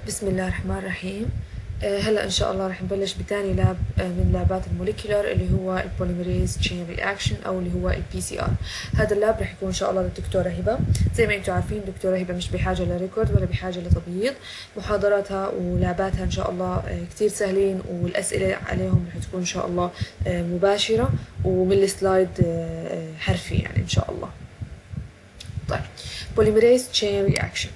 بسم الله الرحمن الرحيم. هلا ان شاء الله رح نبلش بتاني لاب من لابات الموليكولر اللي هو البوليميريز تشين رياكشن او اللي هو البي سي ار. هذا اللاب رح يكون ان شاء الله للدكتوره هبه. زي ما انتم عارفين الدكتوره هبه مش بحاجه لريكورد ولا بحاجه لتبييض. محاضراتها ولاباتها ان شاء الله كتير سهلين، والاسئله عليهم رح تكون ان شاء الله مباشره ومن السلايد حرفي يعني ان شاء الله. طيب، بوليميريز تشين رياكشن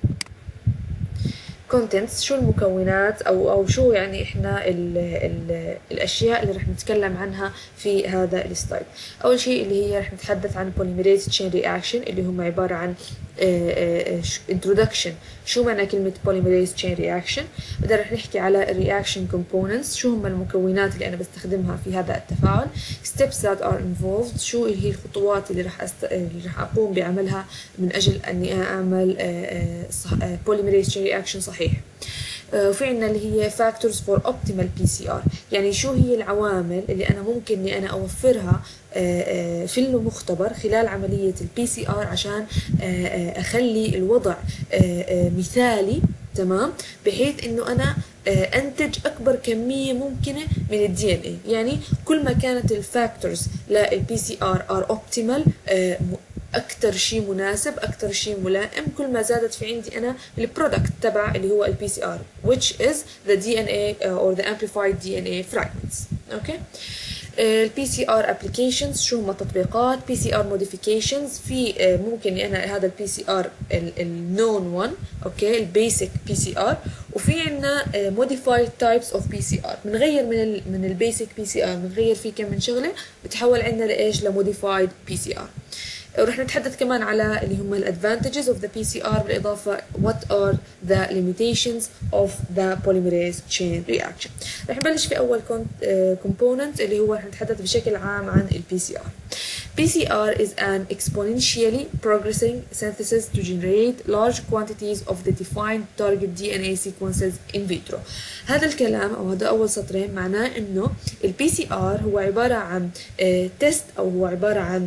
contents، شو المكونات او شو يعني احنا ال الاشياء اللي رح نتكلم عنها في هذا السلايد. اول شيء اللي هي رح نتحدث عن polymerase chain reaction اللي هم عباره عن introduction، شو معنى كلمه polymerase chain reaction. بعدين رح نحكي على reaction components، شو هم المكونات اللي انا بستخدمها في هذا التفاعل. steps that are involved، شو هي الخطوات اللي رح اقوم بعملها من اجل اني اعمل polymerase chain reaction صحيح. وفي عنا اللي هي factors for optimal PCR، يعني شو هي العوامل اللي أنا ممكن إني أنا أوفرها في المختبر خلال عملية البي سي ار عشان أخلي الوضع مثالي، تمام، بحيث إنه أنا أنتج أكبر كمية ممكنة من الدي ان اي. يعني كل ما كانت الفاكتورز للبي سي ار اوبتيمال، اكثر شيء مناسب، اكثر شيء ملائم، كل ما زادت في عندي انا البرودكت تبع اللي هو البي سي ار which is the DNA or the amplified DNA fragments. اوكي، البي سي ار ابلكيشنز، شو هم التطبيقات. بي سي ار موديفيكيشنز، في ممكن انا هذا البي سي ار النون 1، اوكي، البيسك بي سي ار، وفي عندنا موديفايد تايبس اوف بي سي ار، بنغير من البيسك بي سي ار، بنغير فيه كم من شغله بتحول عندنا لايش؟ لموديفايد بي سي ار. ورح نتحدث كمان على اللي هم الادفانتجز اوف ذا بي سي ار، بالاضافه what are the limitations of the polymerase chain reaction. رح نبلش في اول component اللي هو رح نتحدث بشكل عام عن البي سي ار. PCR is an exponentially progressing synthesis to generate large quantities of the defined target DNA sequences in vitro. هذا الكلام أو هذا أول سطرين معناه إنه ال PCR هو عبارة عن تيست، أو هو عبارة عن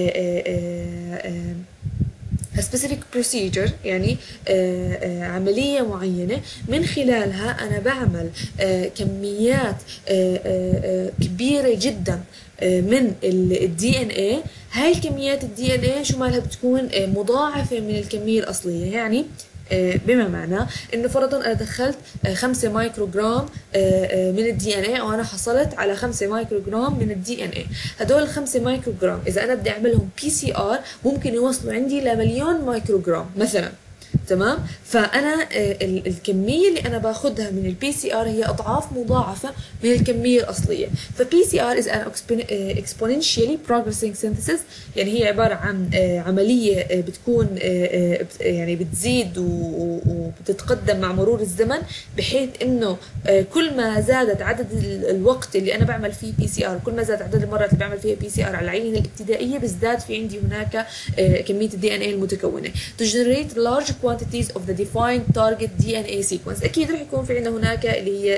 a specific procedure، يعني عملية معينة من خلالها أنا بعمل كميات كبيرة جدا من الدي ان اي. هاي الكميات الدي ان اي شو مالها؟ بتكون مضاعفة من الكمية الأصلية. يعني بما معناه انه فرضا انا دخلت 5 مايكرو جرام من الدي ان اي، او انا حصلت على 5 مايكرو جرام من الدي ان اي. هدول ال 5 مايكرو جرام اذا انا بدي اعملهم بي سي ار ممكن يوصلوا عندي لمليون مايكرو جرام مثلا، تمام. فانا الكميه اللي انا باخذها من البي سي ار هي اضعاف مضاعفه من الكميه الاصليه. فبي سي ار is an exponentially progressing synthesis، يعني هي عباره عن عمليه بتكون يعني بتزيد وبتتقدم مع مرور الزمن، بحيث انه كل ما زادت عدد الوقت اللي انا بعمل فيه بي سي ار، كل ما زاد عدد المرات اللي بعمل فيها بي سي ار على العينه الابتدائيه، بزداد في عندي هناك كميه الدي ان اي المتكونه to generate large quantities of the defined target DNA sequence. اكيد رح يكون في عندنا هناك اللي هي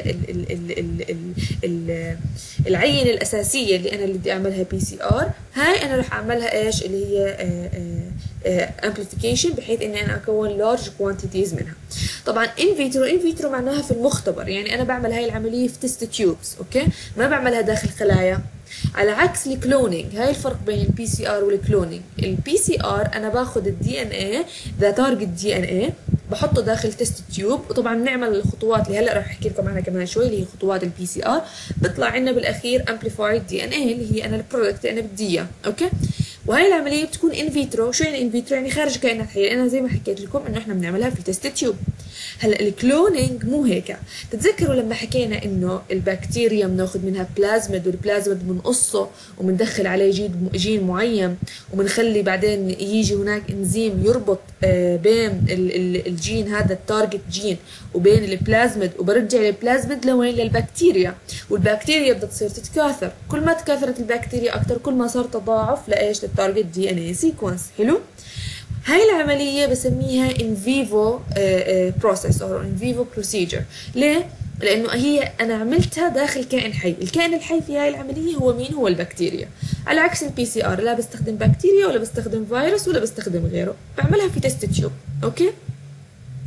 العينه الاساسيه اللي انا اللي بدي اعملها بي سي ار. هاي انا رح اعملها ايش؟ اللي هي amplification، بحيث اني انا اكون large quantities منها. طبعا in vitro معناها في المختبر، يعني انا بعمل هاي العمليه في تيست تيوبس، اوكي، ما بعملها داخل خلايا. على عكس الكلونينج، هاي الفرق بين البي سي ار والكلونينج. البي سي ار انا باخذ الدي ان اي، ذا تارجت دي ان اي، بحطه داخل تيست تيوب، وطبعا بنعمل الخطوات اللي هلا راح احكي لكم عنها كمان شوي، اللي هي خطوات البي سي ار. بيطلع عندنا بالاخير امبليفايد دي ان اي اللي هي انا البرودكت اللي انا بدي اياه، اوكي. وهي العمليه بتكون ان فيترو. شو يعني ان فيترو؟ يعني خارج كائنات حيه. انا زي ما حكيت لكم انه احنا بنعملها في تيست تيوب. هلا الكلونينج مو هيك. تتذكروا لما حكينا انه البكتيريا بناخذ منها بلازميد، والبلازميد بنقصه وبندخل عليه جين معين، وبنخلي بعدين يجي هناك انزيم يربط بين الجين هذا التارجت جين وبين البلازميد، وبرجع البلازميد لوين؟ للبكتيريا. والبكتيريا بدها تصير تتكاثر، كل ما تكاثرت البكتيريا اكثر كل ما صار تضاعف لايش؟ للتارجت دي ان اي سيكونس. حلو. هاي العملية بسميها in vivo process or in vivo procedure. ليه؟ لأنه هي أنا عملتها داخل كائن حي. الكائن الحي في هاي العملية هو مين؟ هو البكتيريا. على عكس البي سي ار، لا بستخدم بكتيريا ولا بستخدم فيروس ولا بستخدم غيره، بعملها في تيست تيوب. أوكي؟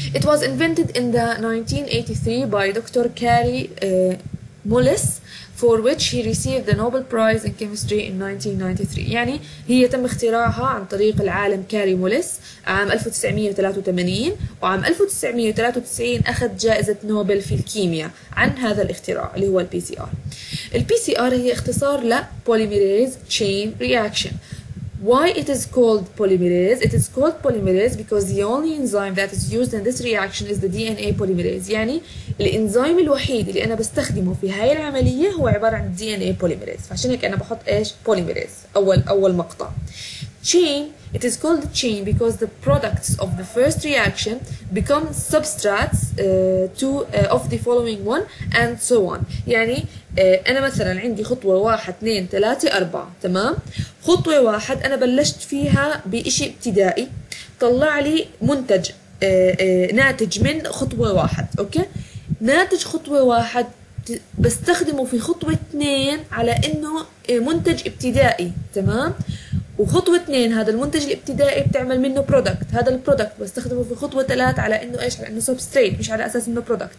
It was invented in the 1983 by Dr. Carey Mullis, for which he received the Nobel Prize in Chemistry in 1993. يعني هي تم اختراعها عن طريق العالم كاري موليس عام 1983، وعام 1993 أخذ جائزة نوبل في الكيمياء عن هذا الاختراع اللي هو البي سي ار. البي سي ار هي اختصار ل Polymerase Chain Reaction. Why it is called polymerase? It is called polymerase because the only enzyme that is used in this reaction is the DNA polymerase. يعني الانزيم الوحيد اللي انا بستخدمه في هاي العملية هو عبارة عن DNA polymerase. فعشان هيك انا بحط ايش؟ polymerase أول مقطع. Chain, it is called chain because the products of the first reaction become substrates of the following one and so on. يعني أنا مثلا عندي خطوة 1 2 3 4 تمام. خطوة 1 أنا بلشت فيها بإشي ابتدائي طلع لي منتج ناتج من خطوة 1. أوكي، ناتج خطوة 1 بستخدمه في خطوة 2 على إنه منتج ابتدائي تمام. وخطوة 2 هذا المنتج الابتدائي بتعمل منه برودكت، هذا البرودكت بستخدمه في خطوة 3 على إنه إيش؟ على إنه سبستريت مش على أساس إنه برودكت.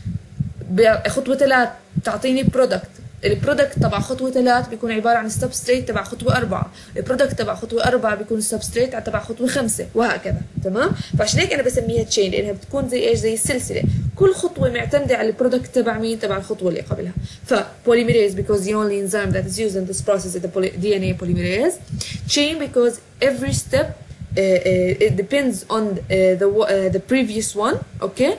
خطوة 3 تعطيني برودكت، البرودكت تبع خطوة 3 بيكون عبارة عن السبستريت تبع خطوة 4، البرودكت تبع خطوة 4 بيكون السبستريت تبع خطوة 5 وهكذا تمام. فعشان هيك أنا بسميها تشين لأنها بتكون زي إيش؟ زي السلسلة، كل خطوة معتمدة على البرودكت تبع مين؟ تبع الخطوة اللي قبلها. Polymerase because the only enzyme that is used in this process is the DNA polymerase. Chain because every step it depends on the previous one. Okay.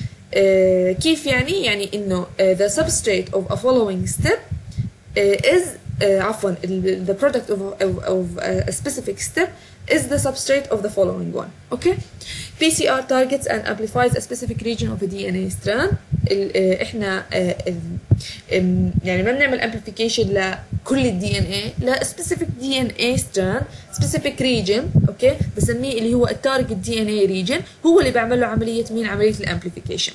كيف يعني؟ يعني إنه the substrate of a following step is عفوا the product of a specific step is the substrate of the following one. Okay. PCR targets and amplifies a specific region of a DNA strand. إحنا يعني ما بنعمل amplification لكل ال DNA، لا specific DNA strand specific region. أوكي، بسميه اللي هو التارجت DNA region، هو اللي بعمل له عملية مين؟ عملية الامبليفيكيشن.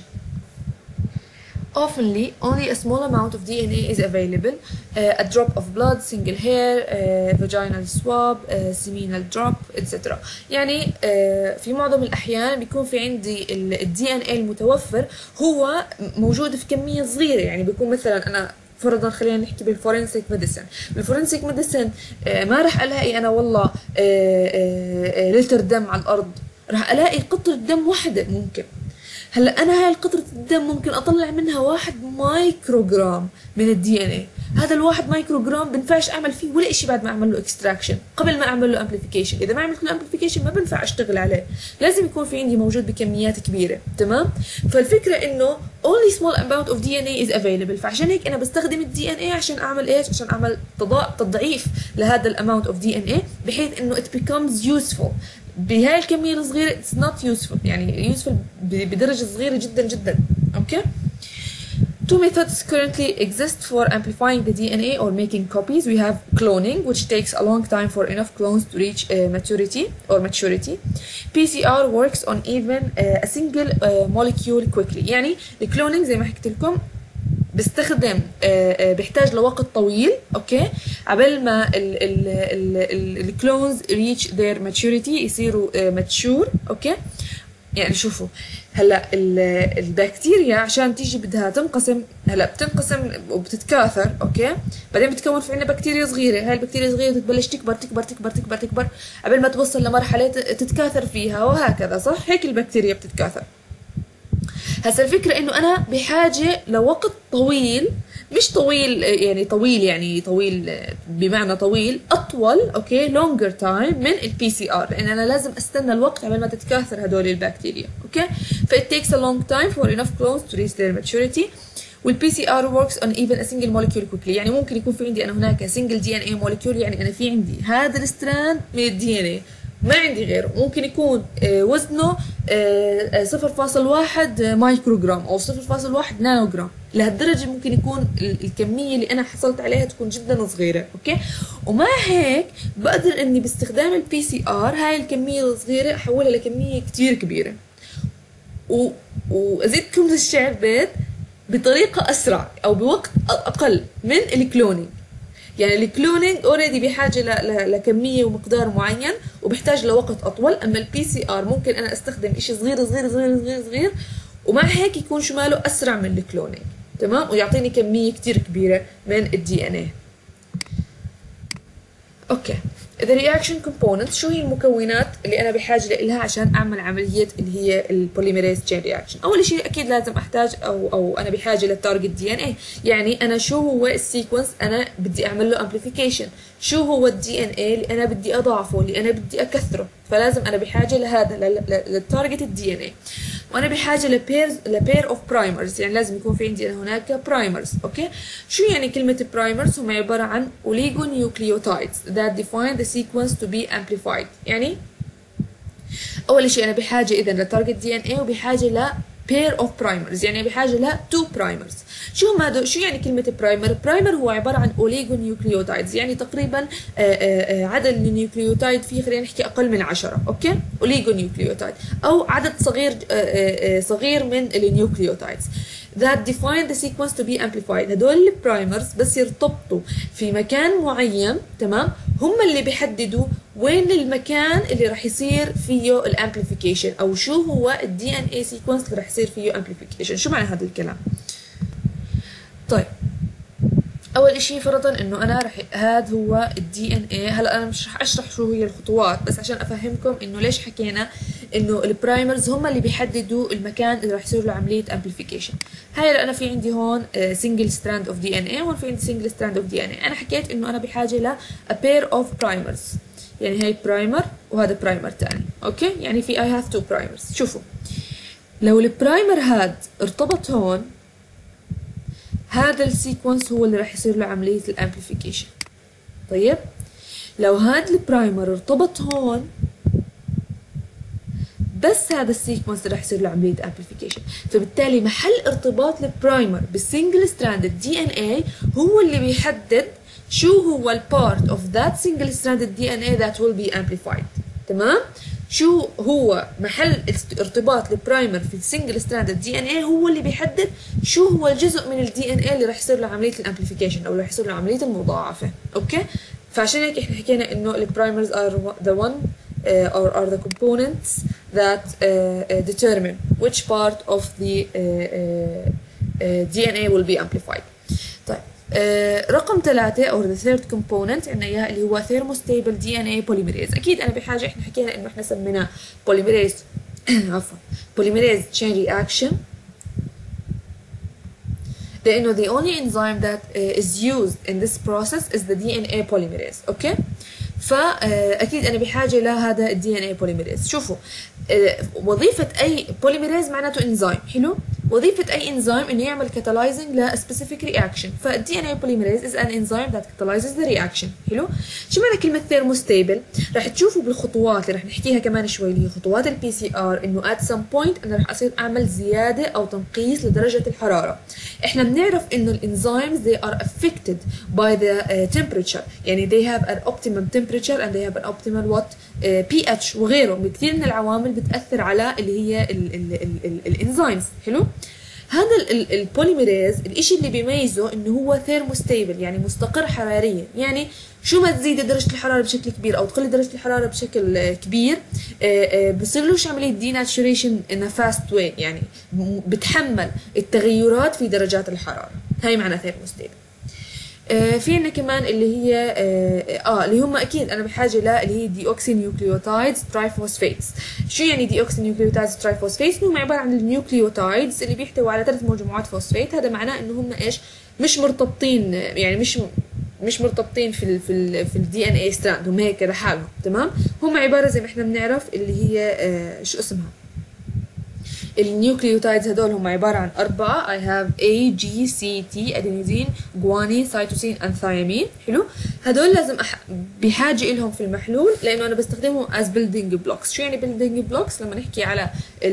Oftenly, only a small amount of DNA is available. A drop of blood, single hair, vaginal swab, seminal drop, etc. يعني في معظم الأحيان بيكون في عندي ال DNA المتوفر هو موجود في كمية صغيرة. يعني بيكون مثلا أنا فرضا خلينا نحكي بالفورنسيك ميديسن، بالفورنسيك ميديسن ما راح ألاقي أنا والله لتر دم على الأرض، راح ألاقي قطرة دم واحدة ممكن. هلا انا هاي القطرة الدم ممكن اطلع منها 1 مايكروغرام من الدي ان اي. هذا ال1 مايكروغرام بنفعش اعمل فيه ولا شيء بعد ما اعمل له اكستراكشن، قبل ما اعمل له امبليفيكيشن. اذا ما عملت له امبليفيكيشن ما بنفع اشتغل عليه، لازم يكون في عندي موجود بكميات كبيره تمام. فالفكره انه only small amount of DNA is available. فعشان هيك انا بستخدم الدي ان اي عشان اعمل ايش؟ عشان اعمل تضعيف لهذا الاماونت اوف دي ان اي بحيث انه it becomes useful. بهاي الكمية الصغيرة it's not useful، يعني useful بدرجة صغيرة جدا جدا. okay. Two methods currently exist for amplifying the DNA or making copies. We have cloning, which takes a long time for enough clones to reach maturity. PCR works on even a single molecule quickly. يعني الكلونينج زي ما حكيت لكم بيستخدم بيحتاج لوقت طويل اوكي قبل ما الكلونز reach their maturity يصيروا mature. اوكي، يعني شوفوا هلا البكتيريا عشان تيجي بدها تنقسم، هلا بتنقسم وبتتكاثر اوكي، بعدين بتكون في عندنا بكتيريا صغيره، هاي البكتيريا الصغيره بتبلش تكبر تكبر تكبر تكبر تكبر قبل ما توصل لمرحله تتكاثر فيها وهكذا. صح، هيك البكتيريا بتتكاثر. هسا الفكرة انه انا بحاجة لوقت طويل، مش طويل يعني طويل يعني طويل بمعنى طويل، اطول اوكي longer time من البي سي ار، لان انا لازم استنى الوقت قبل ما تتكاثر هدول البكتيريا اوكي. ف it takes a long time for enough clones to reach their maturity. والبي سي ار works on even a single molecule quickly. يعني ممكن يكون في عندي انا هناك single دي ان اي molecule، يعني انا في عندي هذا الستراند من الدي ان اي ما عندي غيره، ممكن يكون وزنه 0.1 مايكروغرام او 0.1 نانوغرام، لهالدرجه ممكن يكون الكميه اللي انا حصلت عليها تكون جدا صغيره اوكي. ومع هيك بقدر اني باستخدام البي سي ار هاي الكميه الصغيره احولها لكميه كتير كبيره وازيدكم للشعر بيت بطريقه اسرع او بوقت اقل من الكلونينج. يعني الكلونينج اوريدي بحاجه لكميه ومقدار معين وبحتاج لوقت اطول، اما البي سي ار ممكن انا استخدم شيء صغير صغير صغير صغير صغير ومع هيك يكون شماله اسرع من الكلونينج، تمام، ويعطيني كميه كتير كبيره من الدي ان اي. اوكي، the reaction components شو هي المكونات اللي انا بحاجه لها عشان اعمل عمليه اللي هي البوليميريز تشين رياكشن؟ اول شيء اكيد لازم احتاج او انا بحاجه للتارجت دي ان اي، يعني انا شو هو السيكونس انا بدي اعمل له امبليفيكيشن، شو هو الدي ان اي اللي انا بدي اضاعفه اللي انا بدي اكثره، فلازم انا بحاجه لهذا للتارجت الدي ان اي. وانا بحاجه لبير اوف برايمرز، يعني لازم يكون في عندي هناك برايمرز. اوكي، شو يعني كلمه برايمرز؟ هم عباره عن oligonucleotides that define the sequence to be amplified. يعني اول شيء انا بحاجه اذا لتارجت دي ان اي وبحاجه ل pair of primers، يعني بحاجه ل 2 primers. شو هم هذول؟ شو يعني كلمه برايمر؟ برايمر هو عباره عن oligonucleotides، يعني تقريبا عدد النيوكليوتايد فيه خلينا نحكي اقل من 10. اوكي، oligonucleotide او عدد صغير من النيوكليوتايدز that define the sequence to be amplified. هدول البرايمرز بس يرتبطوا في مكان معين، تمام، هم اللي بيحددوا وين المكان اللي راح يصير فيه الامبليفيكيشن او شو هو الدي ان اي سيكونس اللي راح يصير فيه امبليفيكيشن. شو معنى هذا الكلام؟ طيب، اول شيء فرضا انه انا رح هذا هو الدي ان اي. هلا انا مش رح اشرح شو هي الخطوات بس عشان افهمكم انه ليش حكينا انه البرايمرز هم اللي بيحددوا المكان اللي رح يصير له عمليه امبليفيكيشن. هاي انا في عندي هون سنجل ستراند اوف دي ان اي وهون في عندي سنجل ستراند اوف دي ان اي. انا حكيت انه انا بحاجه ل a pair of primers، يعني هي برايمر وهذا برايمر ثاني. اوكي، يعني في I have two primers. شوفوا، لو البرايمر هاد ارتبط هون، هذا السيكونس هو اللي راح يصير له عملية الامبليفيكيشن. طيب، لو هذا البرايمر ارتبط هون، بس هذا السيكونس اللي راح يصير له عملية امبليفيكيشن، فبالتالي محل ارتباط البرايمر بالسنجل ستراندد دي ان اي هو اللي بيحدد شو هو البارت اوف ذات سنجل ستراندد دي ان اي that will be amplified. تمام؟ شو هو محل ارتباط البرايمر في السنجل ستراندد دي ان اي هو اللي بيحدد شو هو الجزء من الدي ان اي اللي راح يصير له عمليه الامبليفيكيشن او اللي راح يصير له عمليه المضاعفه. اوكي، فعشان هيك احنا حكينا انه البرايمرز are the one or are the components that determine which part of the DNA will be amplified. طيب، رقم 3 or the third component عندنا اياها اللي هو thermostable DNA polymerase. اكيد انا بحاجه، احنا حكينا انه احنا سميناه polymerase عفوا polymerase chain reaction لانه the only enzyme that is used in this process is the DNA polymerase. اوكي، فاكيد انا بحاجه لهذا الدي ان اي بوليميريز. شوفوا، وظيفه اي بوليميريز معناته انزيم. حلو، وظيفه اي انزيم انه يعمل كاتالايزنج لسبيسيفيك رياكشن، فالدي ان اي بوليميريز از ان انزيم ذات كاتالايزز ذا رياكشن. حلو، شو معنى كلمه ثيرموستيبل؟ رح تشوفوا بالخطوات اللي رح نحكيها كمان شوي اللي هي خطوات البي سي ار انه ات سم بوينت انا رح اصير اعمل زياده او تنقيص لدرجه الحراره. احنا بنعرف انه الانزيمز they are affected by the temperature، يعني they have an optimum temperature and they have an optimal what pH وغيره كثير من العوامل بتاثر على اللي هي الانزيمز. حلو، هذا البوليميريز الاشي اللي بيميزه انه هو ثيرموستيبل، يعني مستقر حراريا، يعني شو ما تزيد درجه الحراره بشكل كبير او تقل درجه الحراره بشكل كبير بصير لهش عمليه ديناتشوريشن ان فاست واي، يعني بتحمل التغيرات في درجات الحراره. هاي معنى ثيرموستيبل. في عندنا كمان اللي هي اللي هم اكيد انا بحاجه ل اللي هي ديوكسي نيوكليوتايدز ترايفوسفيتس. شو يعني ديوكسي نيوكليوتايدز ترايفوسفيتس؟ هم عباره عن النيوكليوتايدز اللي بيحتوي على 3 مجموعات فوسفيت. هذا معناه انه هم ايش؟ مش مرتبطين، يعني مش مرتبطين في الدي ان اي ستراند، هم هيك لحالهم. تمام، هم عباره زي ما احنا بنعرف اللي هي شو اسمها النيوكليوتايدز. هدول هم عبارة عن 4 I have A G C T أدينيزين جوانين سيتوسين and thiamine. حلو، هدول لازم بحاجة إلهم في المحلول لأنه أنا بستخدمهم as building blocks. شو يعني building blocks؟ لما نحكي على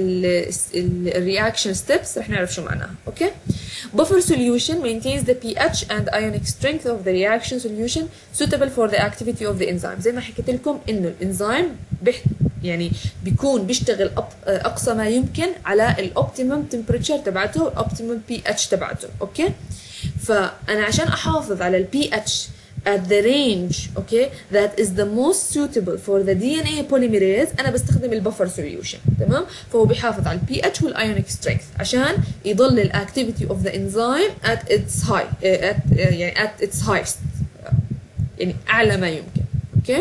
reaction steps رح نعرف شو معناها. أوكي، buffer solution maintains the pH and ionic strength of the reaction solution suitable for the activity of the enzyme. زي ما حكيت لكم إنه الإنزيم يعني بيكون بيشتغل اقصى ما يمكن على الاوبتيمم تمبريتشر تبعته والاوبتيمم بي اتش تبعته. اوكي، فانا عشان احافظ على البي اتش at the range okay that is the most suitable for the DNA polymerase أنا بستخدم البفر solution تمام. فهو بيحافظ على ال pH والionic strength عشان يضل ال activity of the enzyme at its high يعني at its highest يعني أعلى ما يمكن. okay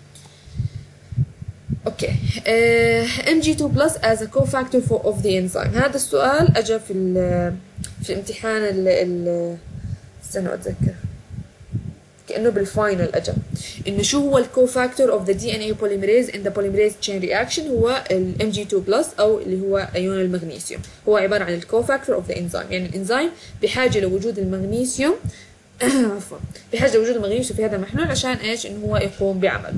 اوكي Mg2 plus as a cofactor of the enzyme. هذا السؤال اجى في امتحان استنوا اتذكر كأنه بالفاينل اجى انه شو هو الكوفاكتور of the DNA polymerase in the polymerase chain reaction. هو ال Mg2 plus او اللي هو ايون المغنيسيوم. هو عبارة عن الكوفاكتور of the enzyme يعني الانزيم بحاجة لوجود المغنيسيوم عفوا بحاجة لوجود المغنيسيوم في هذا المحلول عشان ايش انه هو يقوم بعمله.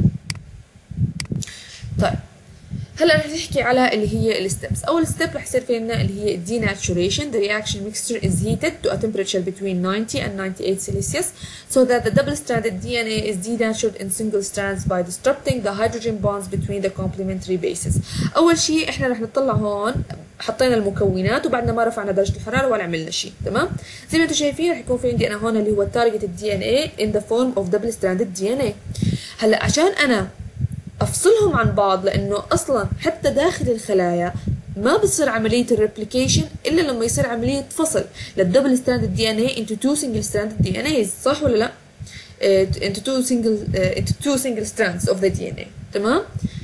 طيب هلا رح نحكي على اللي هي الستبس. اول ستيب رح يصير فينا اللي هي denaturation. The reaction mixture is heated to a temperature between 90 and 98 Celsius so that the double-stranded DNA is denatured in single strands by disrupting the hydrogen bonds between the complementary bases. اول شيء احنا رح نطلع هون حطينا المكونات وبعدنا ما رفعنا درجة الحرارة ولا عملنا شيء تمام. زي ما انتم شايفين رح يكون في عندي انا هون اللي هو targeted DNA in the form of double-stranded DNA. هلا عشان انا افصلهم عن بعض لانه اصلا حتى داخل الخلايا ما بتصير عمليه الريبليكيشن الا لما يصير عمليه فصل للدبل ستراند دي ان اي into two single stranded DNAs صح ولا لا؟ into two single strands of the DNA تمام؟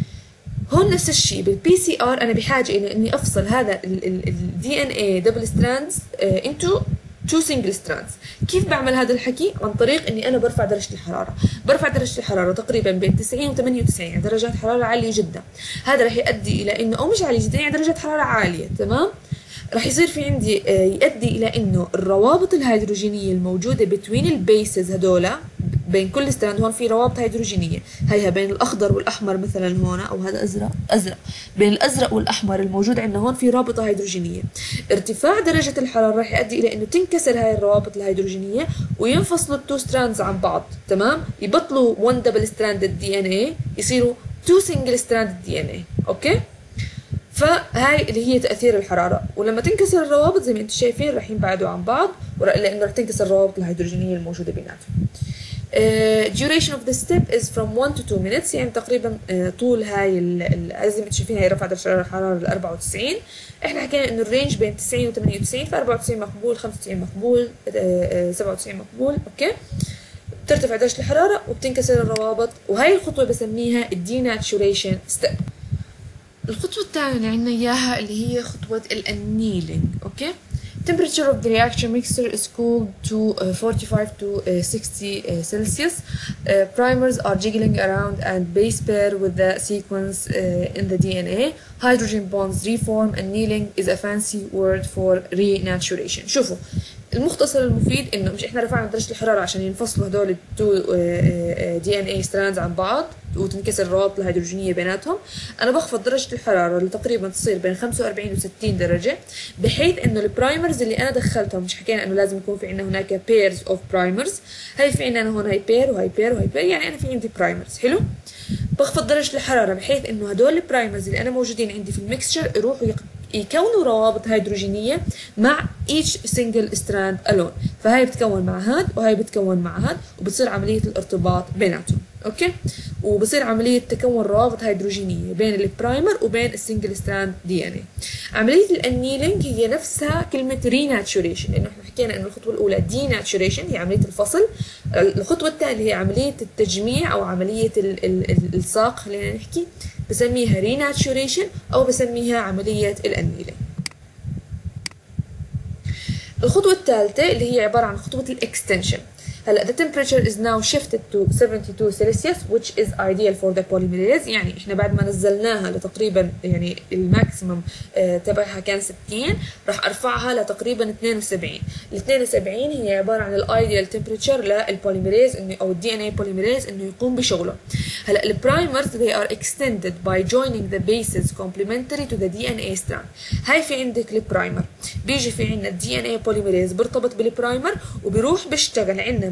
هون نفس الشيء بالبي سي ار انا بحاجه الى اني افصل هذا الدي ان اي دبل ستراندز into two single strands. كيف بعمل هذا الحكي؟ عن طريق اني انا برفع درجة الحرارة. برفع درجة الحرارة تقريبا بين 90 و 98 يعني درجات حرارة عالية جدا. هذا رح يؤدي الى انه او مش عالية جدا يعني درجة حرارة عالية تمام؟ رح يصير في عندي يؤدي الى انه الروابط الهيدروجينية الموجودة بين البيسز هذولا بين كل ستراند هون في روابط هيدروجينية هيها بين الاخضر والاحمر مثلا هون او هذا ازرق بين الازرق والاحمر الموجود عندنا هون في رابطة هيدروجينية. ارتفاع درجة الحرارة راح يؤدي الى انه تنكسر هاي الروابط الهيدروجينية وينفصلوا التو ستراندز عن بعض تمام. يبطلوا 1 دبل ستراندد دي ان اي يصيروا 2 سنجل ستراندد دي ان اي اوكي. فهاي اللي هي تأثير الحرارة. ولما تنكسر الروابط زي ما انتم شايفين راح ينبعدوا عن بعض لانه راح تنكسر الروابط الهيدروجينية الموجودة بيناتهم. duration of the step is from 1 to 2 minutes يعني تقريبا طول هاي زي ما انتم شايفين هي رفع درجة الحرارة ل 94. احنا حكينا انه الرينج بين 90 و 98 ف 94 مقبول 95 مقبول 97 مقبول اوكي. بترتفع درجة الحرارة وبتنكسر الروابط وهي الخطوة بسميها denaturation step. الخطوة الثانية عندنا اياها اللي هي خطوة الانيلينج اوكي. Temperature of the reaction mixture is cooled to 45 to 60 Celsius. Primers are jiggling around and base pair with the sequence in the DNA. Hydrogen bonds reform. Annealing is a fancy word for renaturation. شوفوا المختصر المفيد انه مش احنا رفعنا درجة الحرارة عشان ينفصلوا هدول التو دي ان اي ستراندز عن بعض وتنكسر الروابط الهيدروجينية بيناتهم. انا بخفض درجة الحرارة اللي تقريبا تصير بين 45 و 60 درجة بحيث انه البرايمرز اللي انا دخلتهم مش حكينا انه لازم يكون في عندنا هناك بيرز اوف برايمرز. هي في عندنا هون هاي بير وهي بير وهي بير يعني انا في عندي برايمرز حلو. بخفض درجة الحرارة بحيث انه هدول البرايمرز اللي انا موجودين عندي في الميكستشر يروحوا يكونوا روابط هيدروجينية مع each single strand alone. فهاي بتكون مع هاد وهاي بتكون مع هاد وبتصير عملية الارتباط بيناتهم اوكي. وبصير عملية تكون روابط هيدروجينية بين البرايمر وبين السنجل ستراند دي ان اي. عملية الانيلينج هي نفسها كلمة ريناتشوريشن لانه احنا حكينا انه الخطوة الاولى ديناتشوريشن هي عملية الفصل. الخطوة الثانية هي عملية التجميع او عملية الالصاق خلينا نحكي بسميها ريناتشوريشن او بسميها عملية الانيلينج. الخطوة الثالثة اللي هي عبارة عن خطوة الاكستنشن. هلا the temperature is now shifted to 72 Celsius which is ideal for the polymerase. يعني احنا بعد ما نزلناها لتقريبا يعني الماكسيمم تبعها كان 60 راح ارفعها لتقريبا 72. ال 72 هي عبارة عن الايديال temperature للبوليميريز انه او الدي ان اي بوليميريز انه يقوم بشغله. هلا البرايمرز they are extended by joining the bases complementary to the DNA strand. هاي في عندك البرايمر بيجي في عندنا الدي ان اي بوليميريز بيرتبط بالبرايمر وبيروح بيشتغل عندنا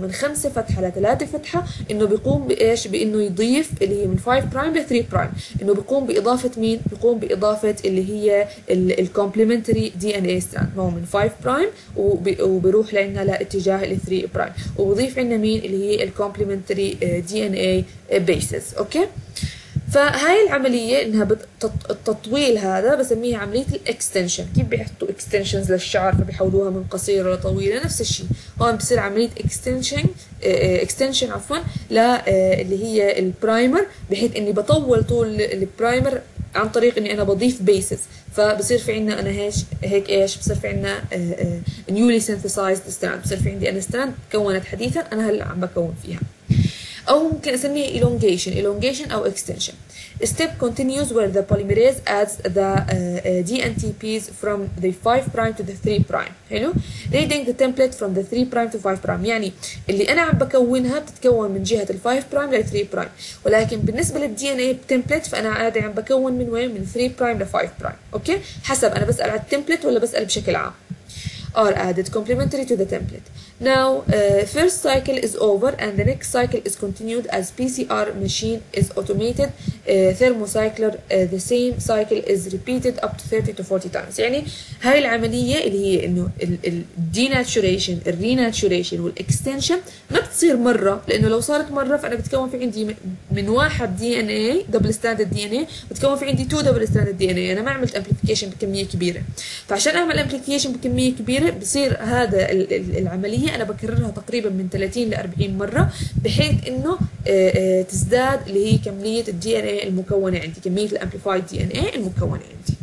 من 5 فتحة ل 3 فتحة انه بيقوم بايش؟ بانه يضيف اللي هي من 5 برايم ل 3 برايم، انه بيقوم باضافة مين؟ بيقوم باضافة اللي هي الكومبلمنتري دي ان اي ستراند، هو من 5 برايم وبيروح لنا لاتجاه ال 3 برايم، وبضيف لنا مين؟ اللي هي الكومبلمنتري دي ان اي بيسز. اوكي، فهاي العملية انها التطويل هذا بسميها عملية الاكستنشن. كيف بيحطوا اكستنشنز للشعر فبيحولوها من قصيرة لطويلة؟ نفس الشيء هون بصير عملية اكستنشن عفوا اللي هي البرايمر، بحيث اني بطول طول البرايمر عن طريق اني انا بضيف بيسز، فبصير في عندنا انا هيك ايش بصير في عندنا نيولي سينثسايزد ستراند، بصير في عندي انا ستراند تكونت حديثا انا هلا عم بكون فيها، أو ممكن أسميه elongation أو extension. The step continues where the polymerase adds the DNTPs from the 5 prime to the 3 prime. حلو؟ reading the template from the 3 prime to 5 prime، يعني اللي أنا عم بكونها بتتكون من جهة ال 5 prime لل 3 prime، ولكن بالنسبة لل DNA template فأنا عادي عم بكون من وين؟ من 3 prime ل 5 prime. أوكي؟ حسب أنا بسأل على التمبلت ولا بسأل بشكل عام. are added complementary to the template. Now, first cycle is over and the next cycle is continued as PCR machine is automated thermocycler. The same cycle is repeated up to 30 to 40 times. يعني هاي العملية اللي هي إنه denaturation, renaturation والextension ما بتصير مرة، لأنه لو صارت مرة فأنا بتكون في عندي من واحد DNA double stranded DNA بتكون في عندي 2 double stranded DNA. أنا ما عملت amplification بكمية كبيرة، فعشان أعمل amplification بكمية كبيرة بصير هذا العملية أنا بكررها تقريبا من 30 ل 40 مرة، بحيث إنه تزداد اللي هي كمية الدي ان اي المكونة عندي، كمية الامبليفايد دي ان اي المكونة عندي.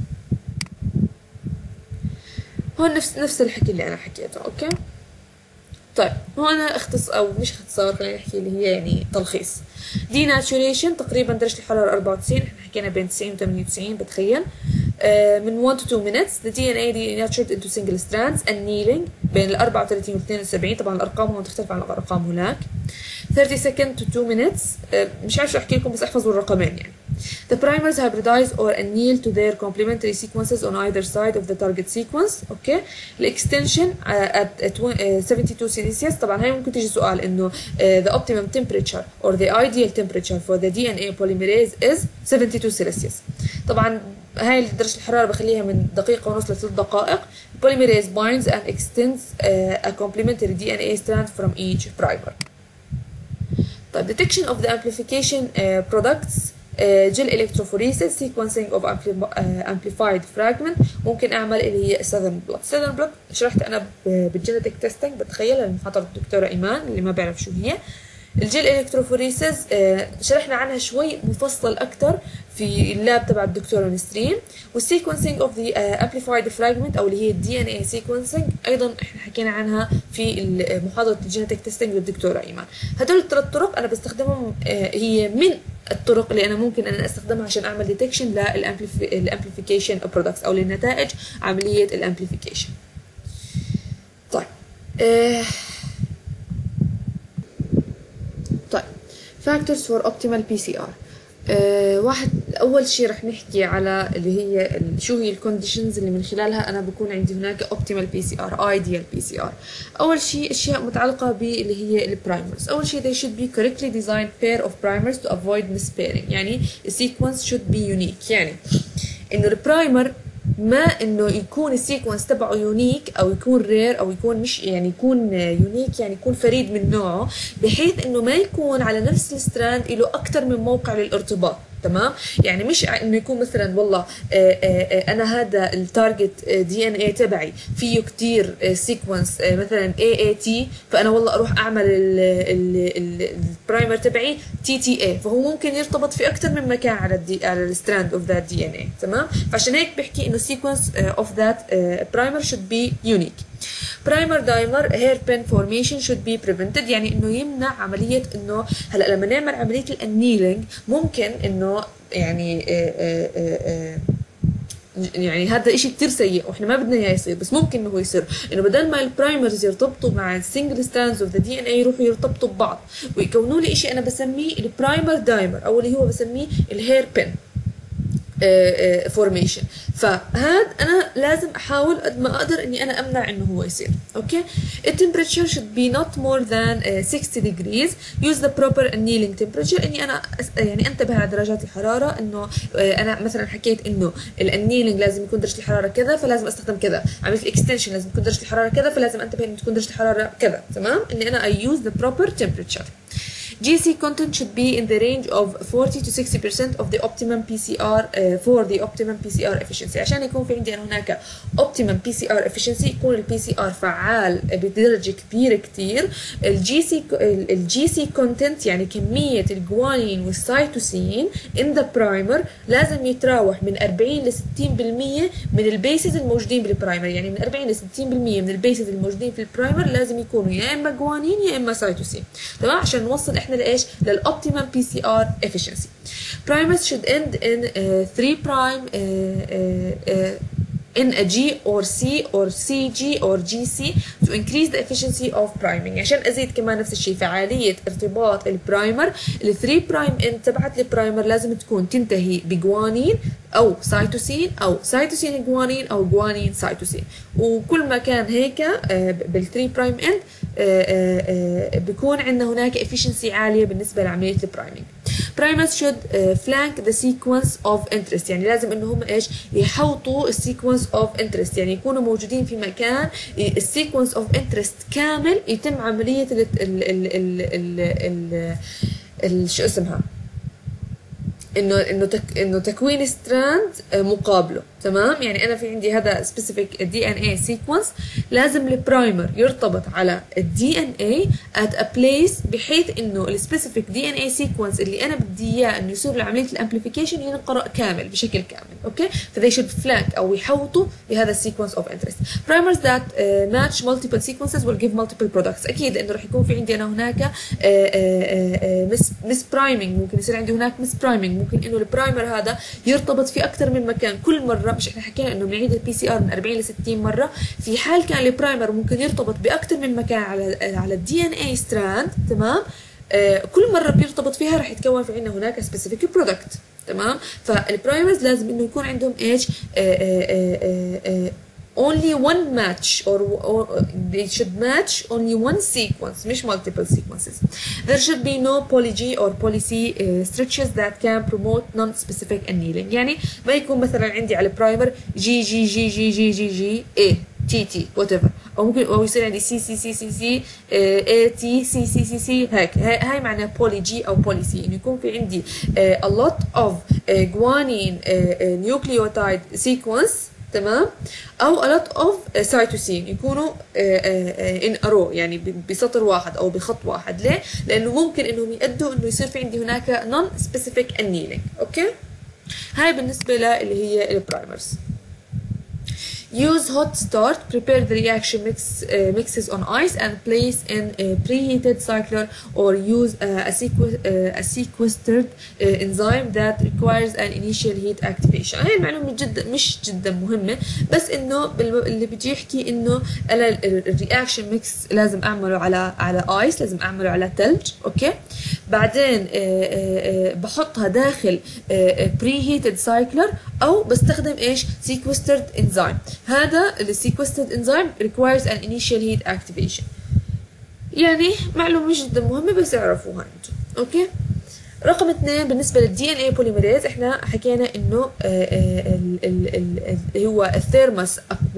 هون نفس الحكي اللي أنا حكيته. أوكي، طيب هون أو مش اختصار، خلينا نحكي اللي هي يعني تلخيص. denaturation تقريبا درجة الحرارة 94، احنا حكينا بين 90 و 98 بتخيل. من 1 to 2 minutes the DNA denatured into single strands. annealing بين ال 34 و 72، طبعا الأرقام هون تختلف عن الأرقام هناك. 30 seconds to 2 minutes. مش عارفة أحكي لكم بس احفظوا الرقمين يعني. The primers hybridize or anneal to their complementary sequences on either side of the target sequence. Okay. Extension at 72 Celsius. طبعا هاي ممكن تيجي سؤال إنه the optimum temperature or the ideal temperature for the DNA polymerase is 72 Celsius. طبعا هاي درجة الحرارة بخليها من دقيقة ونص ل3 دقائق. Polymerase binds and extends a complementary DNA strand from each primer. طيب detection of the amplification products. gel electrophoresis, sequencing of amplified fragment. ممكن اعمل اللي هي Southern blot شرحت انا بالجينيتك تيستنج بتخيل لما حضرت الدكتورة ايمان اللي ما بيعرف شو هي. الجيل الكتروفوريسز شرحنا عنها شوي مفصل اكثر في اللاب تبع الدكتوره نسرين. والسيكونسينج اوف ذا امبليفايد فراجمنت او اللي هي الدي ان اي سيكونسينج ايضا احنا حكينا عنها في محاضره الجينيتك تيستنج للدكتوره ايمان. هدول الثلاث طرق انا بستخدمهم، هي من الطرق اللي انا ممكن انا استخدمها عشان اعمل ديتكشن للامبليفيكيشن برودكتس او للنتائج عمليه الامبليفيكيشن. طيب factors for optimal PCR. أول شيء رح نحكي على اللي هي شو هي الكونديشنز اللي من خلالها أنا بكون عندي هناك optimal PCR ideal PCR. أول شيء أشياء متعلقة باللي هي البرايمرز. أول شيء they should be correctly designed pair of primers to avoid mispairing. يعني السيكونس should be unique، يعني إنه البرايمر ما انه يكون السيكونس تبعه يونيك او يكون رير او يكون مش يعني يكون يونيك، يعني يكون فريد من نوعه، بحيث انه ما يكون على نفس الستراند له اكثر من موقع للارتباط. تمام، يعني مش انه يكون مثلا والله انا هذا التارجت دي ان اي تبعي فيه كتير سيكونس مثلا AAT، فانا والله اروح اعمل البرايمر تبعي TTA، فهو ممكن يرتبط في اكثر من مكان على الستراند اوف ذات دي ان اي. تمام، فعشان هيك بحكي انه sequence of that primer should be unique. برايمر دايمر hair pin formation should be prevented، يعني انه يمنع عمليه انه هلا لما نعمل عمليه الانيلينج ممكن انه يعني هذا إشي كتير سيء واحنا ما بدنا اياه يصير، بس ممكن انه يصير انه بدل ما البرايمرز يرتبطوا مع السنجل ستراندز اوف ذا دي ان اي يروحوا يرتبطوا ببعض ويكونوا لي إشي انا بسميه البرايمر دايمر او اللي هو بسميه الهير بين. فورميشن. فهذا انا لازم احاول قد ما اقدر اني انا امنع انه هو يصير. اوكي. التمبريتشر should be not more than 60 degrees. use the proper annealing temperature. اني انا يعني انتبه على درجات الحراره، انه انا مثلا حكيت انه الانيلينج لازم يكون درجه الحراره كذا فلازم استخدم كذا، عملت الاكستنشن لازم تكون درجه الحراره كذا فلازم انتبه ان تكون درجه الحراره كذا. تمام. اني انا I use the proper temperature. GC content should be in the range of 40 to 60% of the optimum PCR for the optimum PCR efficiency. عشان يكون في عندي هناك optimum PCR efficiency، يكون ال PCR فعال بدرجة كبيرة كتير. ال GC content يعني كمية الجوانين والسيتوسين in the primer لازم يتراوح من 40 ل 60% من البيسز الموجودين بالبرايمر. يعني من 40 ل 60% من البيسز الموجودين في البرايمر لازم يكونوا يا اما جوانين يا اما سيتوسين. تمام. عشان نوصل احنا لايش؟ للاوبتيمم PCR efficiency. Primers should end in 3 prime in a G or C or CG or GC to increase the efficiency of priming. عشان ازيد كمان نفس الشيء فعالية ارتباط البرايمر. ال 3 برايم ان تبعت البرايمر لازم تكون تنتهي بجوانين او سيتوسين او سيتوسين جوانين او جوانين سيتوسين، وكل ما كان هيك بال 3 برايم ان بيكون عندنا هناك efficiency عالية بالنسبة لعملية البرايمينج. Primers should flank the sequence of interest. يعني لازم انه هم ايش؟ يحوطوا السيكونس of interest، يعني يكونوا موجودين في مكان السيكونس of interest كامل يتم عملية شو اسمها؟ انه تكوين ستراند مقابله. تمام. يعني انا في عندي هذا سبيسيفيك دي ان اي سيكونس، لازم البرايمر يرتبط على الدي ان اي ات ا بليس بحيث انه السبيسيفيك دي ان اي سيكونس اللي انا بدي اياه انه يصير له عمليه الامبليفيكيشن ينقرا كامل بشكل كامل. اوكي. فذي شود فلانك او يحوطوا بهذا السيكونس اوف انترست. برايمرز ذات ماتش مالتيبل سيكونسز ويل جيف مالتيبل برودكتس. اكيد لانه راح يكون في عندي انا هناك مس برايمينج، ممكن يصير عندي هناك مس برايمينج، ممكن انه البرايمر هذا يرتبط في اكثر من مكان كل مره. مش احنا حكينا انه بنعيد البي سي ار من 40 ل 60 مره، في حال كان البرايمر ممكن يرتبط باكثر من مكان على الدي ان اي ستراند. تمام. كل مره بيرتبط فيها راح يتكون في عندنا هناك سبيسيفيك برودكت. تمام. فالبرايمرز لازم انه يكون عندهم ايش؟ only one match or they should match only one sequence مش multiple sequences. There should be no poly G or poly C structures that can promote non-specific annealing. يعني ما يكون مثلا عندي على البرايمر جي جي جي جي جي جي جي A تي تي whatever، او ممكن او يصير عندي سي سي سي سي سي A تي سي سي سي سي هيك. هاي معناها poly G او poly C، انه يكون في عندي a lot of guanine nucleotide sequence. تمام. او a lot of سيتوسين يكونوا in a row، يعني بسطر واحد او بخط واحد. ليه؟ لانه ممكن انهم يؤدوا انه يصير في عندي هناك non specific annealing. اوكي. هاي بالنسبه اللي هي البرايمرز. Use hot start. Prepare the reaction mixes on ice and place in a preheated cycler, or use a sequestered enzyme that requires an initial heat activation. هاي المعلومة مش جدا مهمة، بس إنه اللي بدي يحكي إنه أنا الرياكشن ميكس لازم أعمله على ice، لازم أعمله على ثلج. أوكي. بعدين بحطها داخل preheated cycler أو بستخدم إيش؟ sequestered enzyme. هذا السيكوستد انزيم requires an initial heat activation. يعني معلومة مش جدا مهمة بس اعرفوها انتم. اوكي. رقم 2 بالنسبة للدي ان اي بوليميريز، احنا حكينا انه هو الثيرموس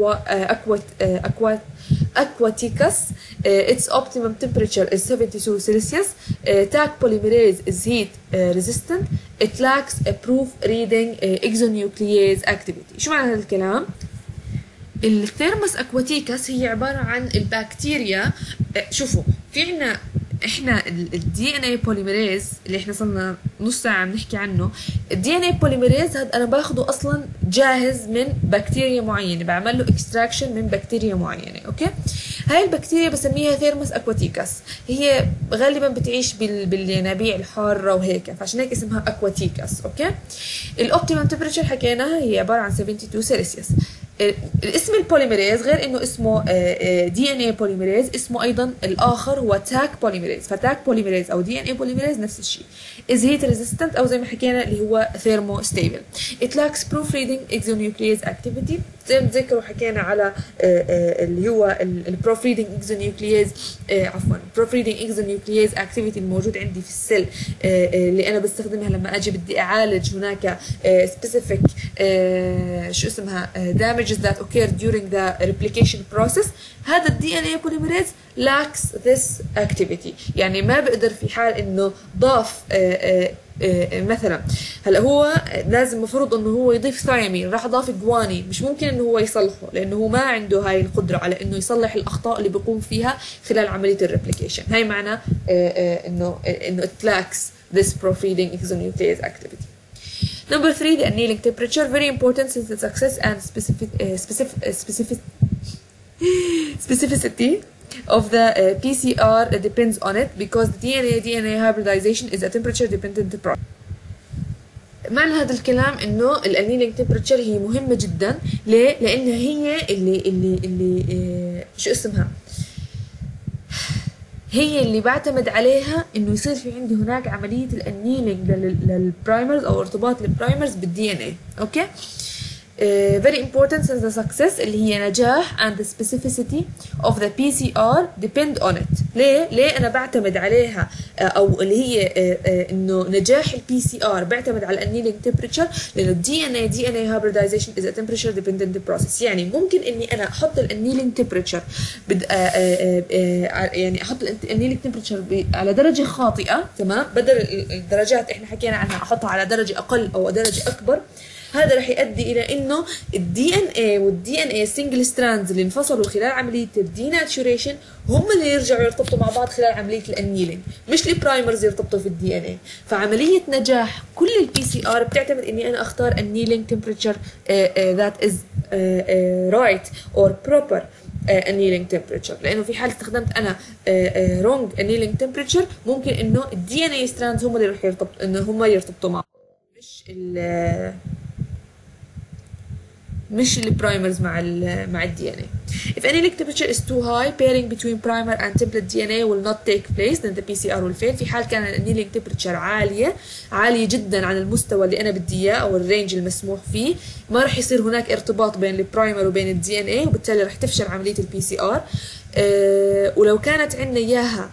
aquaticus. Its optimum temperature is 72 Celsius. Taq polymerase is heat resistant. It lacks a proof reading exonuclease activity. شو معنى هذا الكلام؟ الثيرموس اكواتيكس هي عبارة عن البكتيريا. شوفوا في عنا احنا الدي ان اي بوليميريز اللي احنا صرنا نص ساعة عم نحكي عنه. الدي ان اي بوليميريز هذا انا باخده اصلا جاهز من بكتيريا معينة، بعمل له اكستراكشن من بكتيريا معينة. اوكي. هاي البكتيريا بسميها ثيرموس اكواتيكس، هي غالبا بتعيش بالينابيع الحارة وهيك، فعشان هيك اسمها اكواتيكس. اوكي. الاوبتيمم تمبريتشر حكيناها هي عبارة عن 72 سلسيوس. الاسم البوليميريز غير انه اسمه دي ان اي بوليميريز، اسمه ايضا الاخر هو تاك بوليميريز. فتاك بوليميريز او دي ان اي بوليميريز نفس الشيء. از هيت ريزيستنت او زي ما حكينا اللي هو ثيرمو ستيبل. ات لاكس بروف ريدنج اكزونيوكليز اكتيفيتي. زي ما تذكروا حكينا على اللي هو البروف ريدنج اكزونيوكليز عفوا بروف ريدنج اكزونيوكليز اكتيفيتي الموجود عندي في السيل اللي انا بستخدمها لما اجي بدي اعالج هناك سبيسيفيك شو اسمها damages that occur during the replication process. هذا ال DNA polymerase lacks this activity، يعني ما بقدر في حال انه ضاف مثلا هلا هو لازم مفروض انه هو يضيف ثايمين، راح ضاف جواني، مش ممكن انه هو يصلحه لانه هو ما عنده هاي القدره على انه يصلح الاخطاء اللي بيقوم فيها خلال عمليه الريبليكيشن. هاي معناه انه it lacks this proofreading exonuclease activity. Number 3, the annealing temperature, very important since the success and specificity of the PCR depends on it, because the DNA hybridization is a temperature dependent process. معنى هذا الكلام انه الانيلينج تمبرتشر هي مهمه جدا. ليه؟ لانها هي اللي شو اسمها، هي اللي بعتمد عليها انه يصير في عندي هناك عمليه الانيلينج للبرايمرز او ارتباط البرايمرز بالدي ان اي. اوكي، very important since the success اللي هي نجاح and the specificity of the PCR depend on it. ليه أنا بعتمد عليها أو اللي هي إنه نجاح البي سي آر بعتمد على annealing temperature، لأنه الدي ان اي hybridization is a temperature dependent process. يعني ممكن إني أنا أحط annealing temperature يعني أحط annealing temperature على درجة خاطئة، تمام، بدل الدرجات إحنا حكينا عنها أحطها على درجة أقل أو درجة أكبر. هذا رح يؤدي الى انه الدي ان اي والدي ان اي سنجل ستراندز اللي انفصلوا خلال عمليه الديناتشوريشن هم اللي يرجعوا يرتبطوا مع بعض خلال عمليه الانيلينج، مش البرايمرز يرتبطوا في الدي ان اي. فعمليه نجاح كل البي سي ار بتعتمد اني انا اختار annealing temperature that is right or proper annealing temperature. لانه في حال استخدمت انا wrong annealing temperature ممكن انه الدي ان اي ستراندز هم اللي رح يرتبطوا، انه هم يرتبطوا مع مش البرايمرز مع الدي ان اي. If annealing temperature is too high, pairing between primer and template DNA will not take place, then the PCR will fail. في حال كان annealing temperature عالية جدا عن المستوى اللي أنا بدي إياه أو الرينج المسموح فيه، ما رح يصير هناك ارتباط بين البرايمر وبين الدي ان اي، وبالتالي رح تفشل عملية البي سي ار. ولو كانت عندنا إياها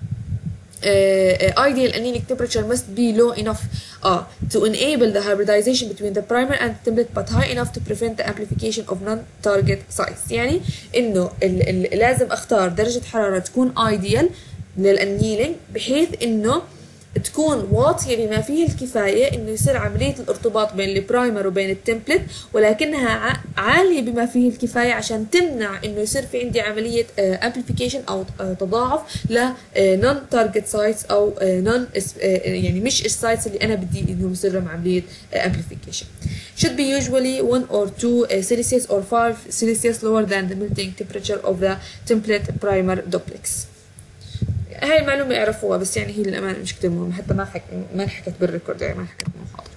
ideal annealing temperature must be low enough to enable the hybridization between the primer and the template, but high enough to prevent the amplification of non-target sites. يعني إنه لازم أختار درجة حرارة تكون ideal للانيلينج بحيث إنه تكون واطية بما فيه الكفاية إنه يصير عملية الارتباط بين البرايمر وبين التمبلت، ولكنها عالية بما فيه الكفاية عشان تمنع إنه يصير في عندي عملية amplification أو تضاعف ل non target sites أو non يعني مش السايتس اللي أنا بدي إنهم يصير عملية amplification. Should be usually 1 or 2 Celsius or 5 Celsius lower than the melting temperature of the template primer duplex. هاي المعلومة يعرفوها، بس يعني هي للأمانة مش كتير مهمة، حتى ما حكت بالريكورد، يعني ما حكت بالمحاضرة.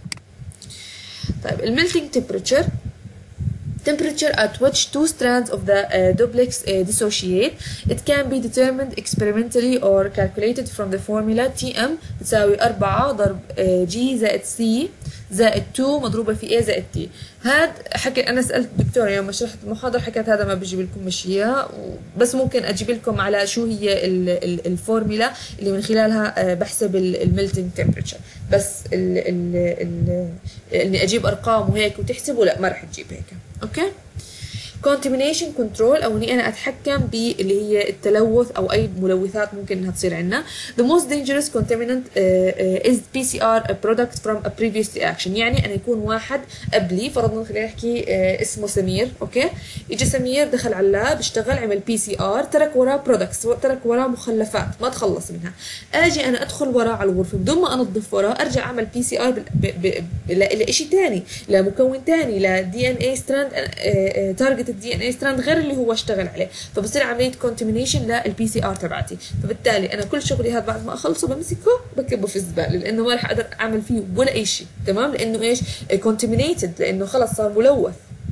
طيب melting temperature at which two strands of the duplex dissociate. It can be determined experimentally or calculated from the formula Tm تساوي 4 ضرب G زائد C زائد 2 مضروبة في A زائد T. هاد حكي أنا سألت الدكتورة يوم شرحت المحاضرة، حكت هذا ما بجيب لكم مش إياها، بس ممكن أجيب لكم على شو هي الفورميلا اللي من خلالها بحسب الميلتنج تمبريتشر. بس إني أجيب أرقام وهيك وتحسبوا لا، ما راح تجيب هيك. أوكي. contamination control او اني انا اتحكم باللي هي التلوث او اي ملوثات ممكن انها تصير عندنا. the most dangerous contaminant is PCR product from a previous reaction. يعني انا يكون واحد قبلي، فرضنا خلينا نحكي اسمه سمير، اوكي، اجى سمير دخل على اللاب اشتغل عمل PCR، ترك وراه برودكتس، ترك وراه مخلفات ما تخلص منها. اجي انا ادخل وراه على الغرفه بدون ما انظف وراه، ارجع اعمل PCR لشيء ثاني، لمكون ثاني، لدي ان اي ستراند تارجت الدي ان اي ستراند غير اللي هو اشتغل عليه، فبصير عمليه كونتامينيشن للبي سي ار تبعتي. فبالتالي انا كل شغلي هذا بعد ما اخلصه بمسكه بكبه في الزباله، لانه ما راح اقدر اعمل فيه ولا اي شيء، تمام، لانه ايش كونتامينيتد، لانه خلص صار ملوث.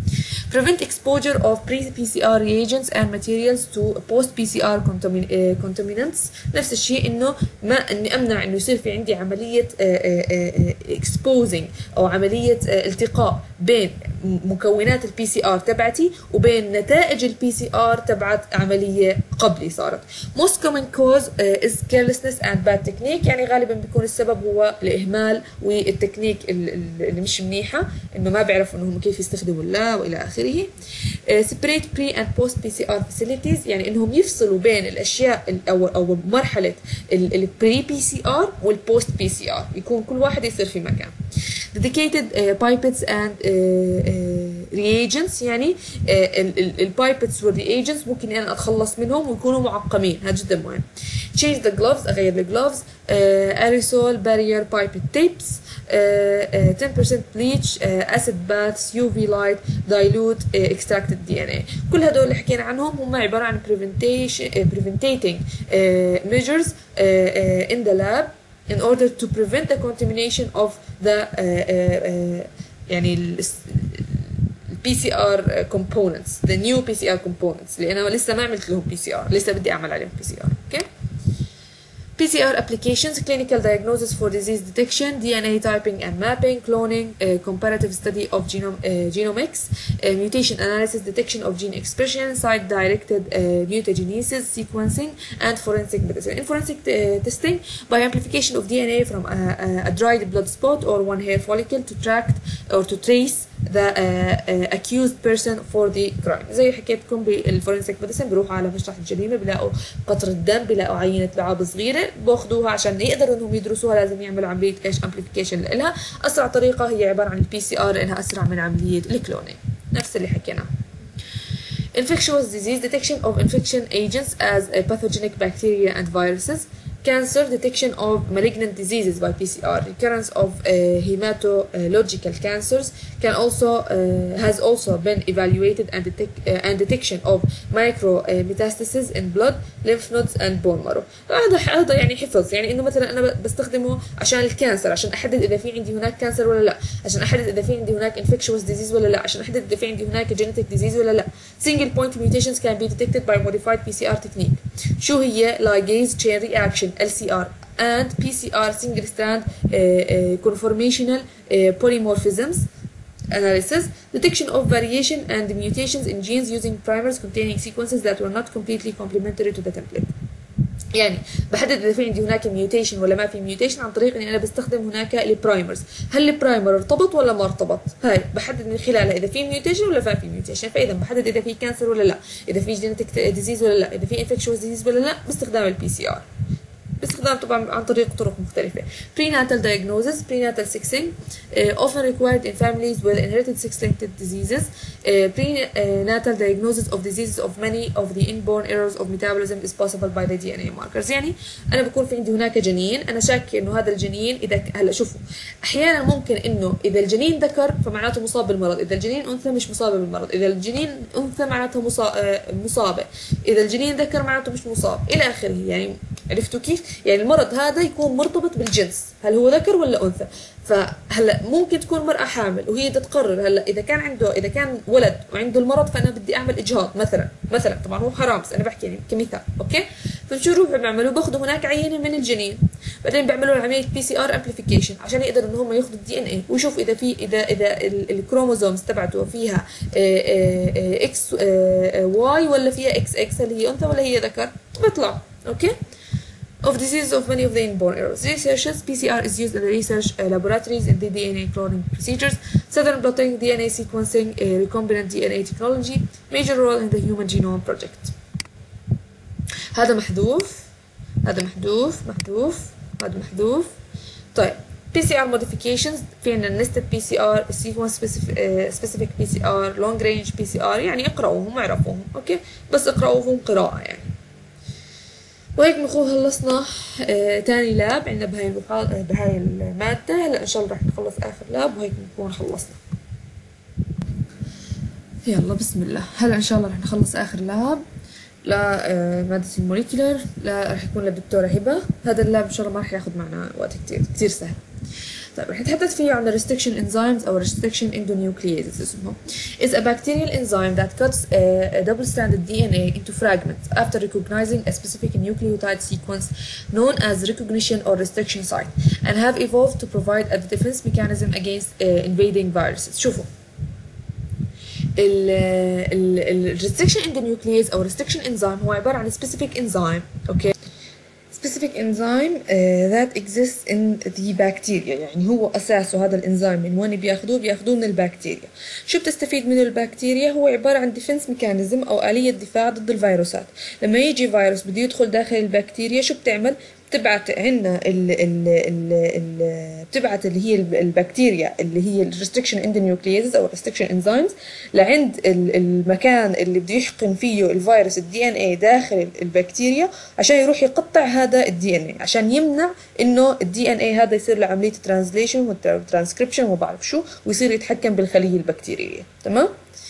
prevent exposure of pre-PCR reagents and materials to post-PCR contaminants. نفس الشيء إنه إني أمنع إنه يصير في عندي عملية exposing أو عملية التقاء بين مكونات البي سي ار تبعتي وبين نتائج البي سي ار تبعت عملية قبلي صارت. most common cause is carelessness and bad technique، يعني غالبا بيكون السبب هو الإهمال والتكنيك اللي مش منيحة، إنه ما بيعرفوا إنهم كيف يستخدموا لا وإلى آخره. separate pre and post PCR facilities، يعني إنهم يفصلوا بين الأشياء أو مرحلة البري بي سي ار والبوست بي سي ار، يكون كل واحد يصير في مكان. dedicated pipettes and reagents، يعني البايبتس والreagents ممكن أنا أتخلص منهم ويكونوا معقمين، هذا جدا مهم. change the gloves، أغير الجلوفز. aerosol barrier pipette tapes. 10% bleach. acid baths. UV light. dilute extracted DNA. كل هدول اللي حكينا عنهم هم عبارة عن preventing measures in the lab in order to prevent the contamination of the يعني PCR components, the new PCR components اللي أنا لسه ما عملت لهم PCR، لسه بدي أعمل عليهم PCR. okay. PCR applications: clinical diagnosis for disease detection, DNA typing and mapping, cloning, comparative study of genomics, mutation analysis, detection of gene expression, site-directed mutagenesis, sequencing, and forensic medicine. In forensic testing, by amplification of DNA from a dried blood spot or one hair follicle to track or to trace the accused person for the crime. زي حكيتكم بالفورنسيك ميديسن بيروحوا على مشرحة الجريمة، بيلاقوا قطرة دم، بيلاقوا عينة لعاب صغيرة، باخذوها عشان يقدروا انهم يدرسوها لازم يعملوا عملية ايش؟ امبليفيكيشن لها. اسرع طريقة هي عبارة عن البي سي ار لانها اسرع من عملية الكلونينج، نفس اللي حكيناه. infectious disease: detection of infection agents as pathogenic bacteria and viruses. Cancer: detection of malignant diseases by PCR. Recurrence of hematological cancers has also been evaluated and detection of micro metastases in blood, lymph nodes and bone marrow. هذا يعني حفظ، يعني إنه مثلا أنا بستخدمه عشان الكانسر، عشان أحدد إذا في عندي هناك كانسر ولا لا، عشان أحدد إذا في عندي هناك infectious disease ولا لا، عشان أحدد إذا في عندي هناك genetic disease ولا لا. Single point mutations can be detected by modified PCR technique. شو هي؟ ligase chain reaction LCR and PCR single strand conformational polymorphisms analysis. Detection of variation and mutations in genes using primers containing sequences that were not completely complementary to the template. يعني بحدد اذا في عندي هناك ميوتيشن ولا ما في ميوتيشن عن طريق اني انا بستخدم هناك البرايمرز. هل البرايمر ارتبط ولا ما ارتبط؟ هاي بحدد من خلالها اذا في ميوتيشن ولا ما في ميوتيشن، فاذا بحدد اذا في كانسر ولا لا، اذا في جينيتك ديزيز ولا لا، اذا في انفكشوس ديزيز ولا لا، باستخدام البي سي ار، باستخدام طبعا عن طرق مختلفة. prenatal diagnosis: prenatal sexing often required in families with inherited sex-linked diseases. Prenatal diagnosis of diseases of many of the inborn errors of metabolism is possible by the DNA markers. يعني أنا بكون في عندي هناك جنين، أنا شاك إنه هذا الجنين إذا هلا شوفوا أحيانا ممكن إنه إذا الجنين ذكر فمعناته مصاب بالمرض، إذا الجنين أنثى مش مصابة بالمرض، إذا الجنين أنثى معناته مصابة، إذا الجنين ذكر معناته مش مصاب إلى آخره. يعني عرفتوا كيف؟ يعني المرض هذا يكون مرتبط بالجنس، هل هو ذكر ولا أنثى. فهلا ممكن تكون مرأة حامل وهي تقرر هلا إذا كان ولد وعنده المرض فأنا بدي أعمل إجهاض مثلا طبعا هو حرام بس أنا بحكي يعني كمثال، أوكي. فشو يروحوا بيعملوا؟ باخذوا هناك عينة من الجنين، بعدين بيعملوا عملية PCR amplification عشان يقدروا إن هم ياخذوا DNA ويشوفوا إذا الكروموزومز تبعته فيها X Y ولا فيها XX، هل هي أنثى ولا هي ذكر، بيطلع أوكي. Of diseases of many of the inborn errors. Researches: PCR is used in the research laboratories in the DNA cloning procedures, southern blotting, DNA sequencing, recombinant DNA technology, major role in the Human Genome Project. هذا محذوف، هذا محذوف. طيب PCR modifications: في عندنا nested PCR, sequence specific PCR, long range PCR. يعني اقرأوهم واعرفوهم، أوكي، بس اقرأوهم قراءة يعني. وهيك بنكون خلصنا تاني لاب عندنا بهاي المادة. هلا إن شاء الله رح نخلص آخر لاب وهيك بنكون خلصنا. يلا بسم الله. هلا إن شاء الله رح نخلص آخر لاب لمادة الموليكولر، رح يكون للدكتورة هبة. هذا اللاب إن شاء الله ما رح ياخد معنا وقت كتير سهل. طيب رح نتحدث فيه عن restriction enzymes أو restriction endonucleases اسمهم. is a bacterial enzyme that cuts a double-stranded DNA into fragments after recognizing a specific nucleotide sequence known as recognition or restriction site and have evolved to provide a defense mechanism against invading viruses. شوفوا ال restriction endonuclease أو restriction enzyme هو عبارة عن specific enzyme okay specific enzyme that exists in the bacteria. يعني هو أساسه هذا الإنزيم من وين بياخذوه من البكتيريا. شو بتستفيد من البكتيريا؟ هو عبارة عن defense mechanism أو آلية دفاع ضد الفيروسات. لما يجي فيروس بده يدخل داخل البكتيريا شو بتعمل؟ بتبعت عنا بتبعت اللي هي البكتيريا اللي هي الريستريكشن اندونيوكليزز او الريستريكشن انزيمز لعند المكان اللي بده يحقن فيه الفيروس الدي ان اي داخل البكتيريا عشان يروح يقطع هذا الدي ان اي عشان يمنع انه الدي ان اي هذا يصير له عمليه ترانسليشن والترانسكريبشن وما بعرف شو ويصير يتحكم بالخليه البكتيريه. تمام.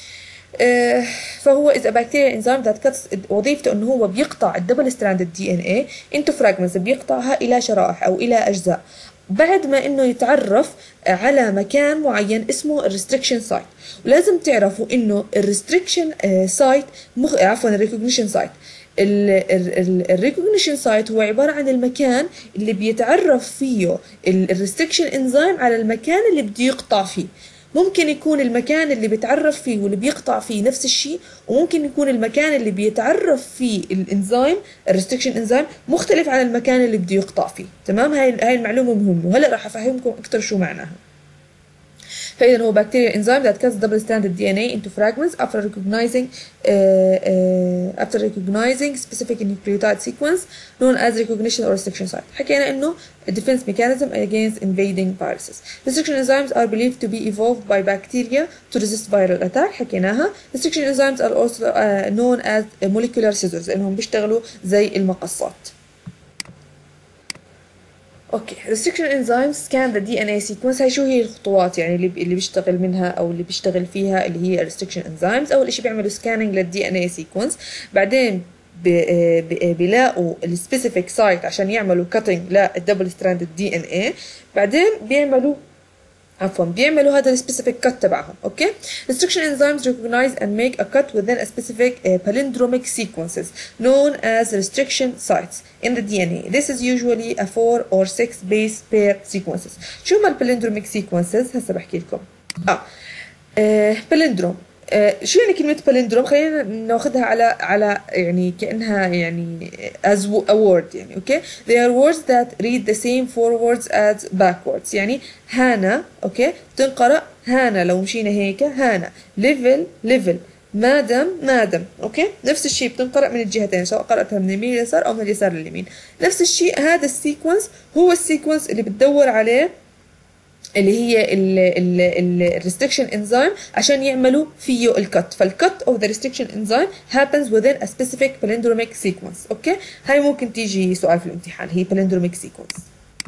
فهو is a bacterial enzyme that cuts وظيفته انه هو بيقطع الدبل ستراند دي ان اي into fragments بيقطعها الى شرائح او الى اجزاء بعد ما انه يتعرف على مكان معين اسمه الريستريكشن سايت. ولازم تعرفوا انه الريستريكشن سايت عفوا الريكوجنيشن سايت الريكوجنيشن سايت هو عبارة عن المكان اللي بيتعرف فيه الريستريكشن انزيم على المكان اللي بده يقطع فيه. ممكن يكون المكان اللي بيتعرف فيه واللي بيقطع فيه نفس الشيء وممكن يكون المكان اللي بيتعرف فيه الانزيم الريستريكشن انزيم مختلف عن المكان اللي بده يقطع فيه. تمام. هاي المعلومة مهمة وهلا راح افهمكم اكثر شو معناها. فإذا هو bacterial enzyme that cuts double-stranded DNA into fragments after recognizing specific nucleotide sequence known as recognition or restriction site. حكينا إنه defense mechanism against invading viruses. Restriction enzymes are believed to be evolved by bacteria to resist viral attack. حكيناها. Restriction enzymes are also known as molecular scissors لأنهم بيشتغلوا زي المقصات. اوكي restriction enzymes scan the DNA sequence. هاي شو هي الخطوات يعني اللي بيشتغل منها او اللي بيشتغل فيها اللي هي restriction enzymes. اول شيء بيعملوا scanning للدي ان اي sequence بعدين بيلاقوا السبيسيفيك سايت عشان يعملوا cutting للدبل ستراند دي ان اي بعدين بيعملوا هذا السبيسيفيك كت تبعهم. اوكي. restriction enzymes recognize and make a cut within a specific palindromic sequences known as restriction sites in the DNA. This is usually a 4 or 6 base pair sequences. شو هما البالندروميك sequences؟ هسه بحكي لكم. بالندروم شو يعني كلمة بالندروم؟ خلينا ناخذها على يعني كأنها يعني as a word يعني اوكي. They are words that read the same forwards as backwards. يعني هانا اوكي تنقرأ هانا لو مشينا هيك هانا level مادم اوكي نفس الشيء بتنقرأ من الجهتين سواء قرأتها من اليمين لليسار او من اليسار لليمين. نفس الشيء هذا السيكونس هو السيكونس اللي بتدور عليه اللي هي الريستريكشن انزيم عشان يعملوا فيه الكت. فالكت اوف ذا ريستريكشن انزيم happens within a specific palindromic sequence. اوكي. هاي ممكن تيجي سؤال في الامتحان هي palindromic sequence.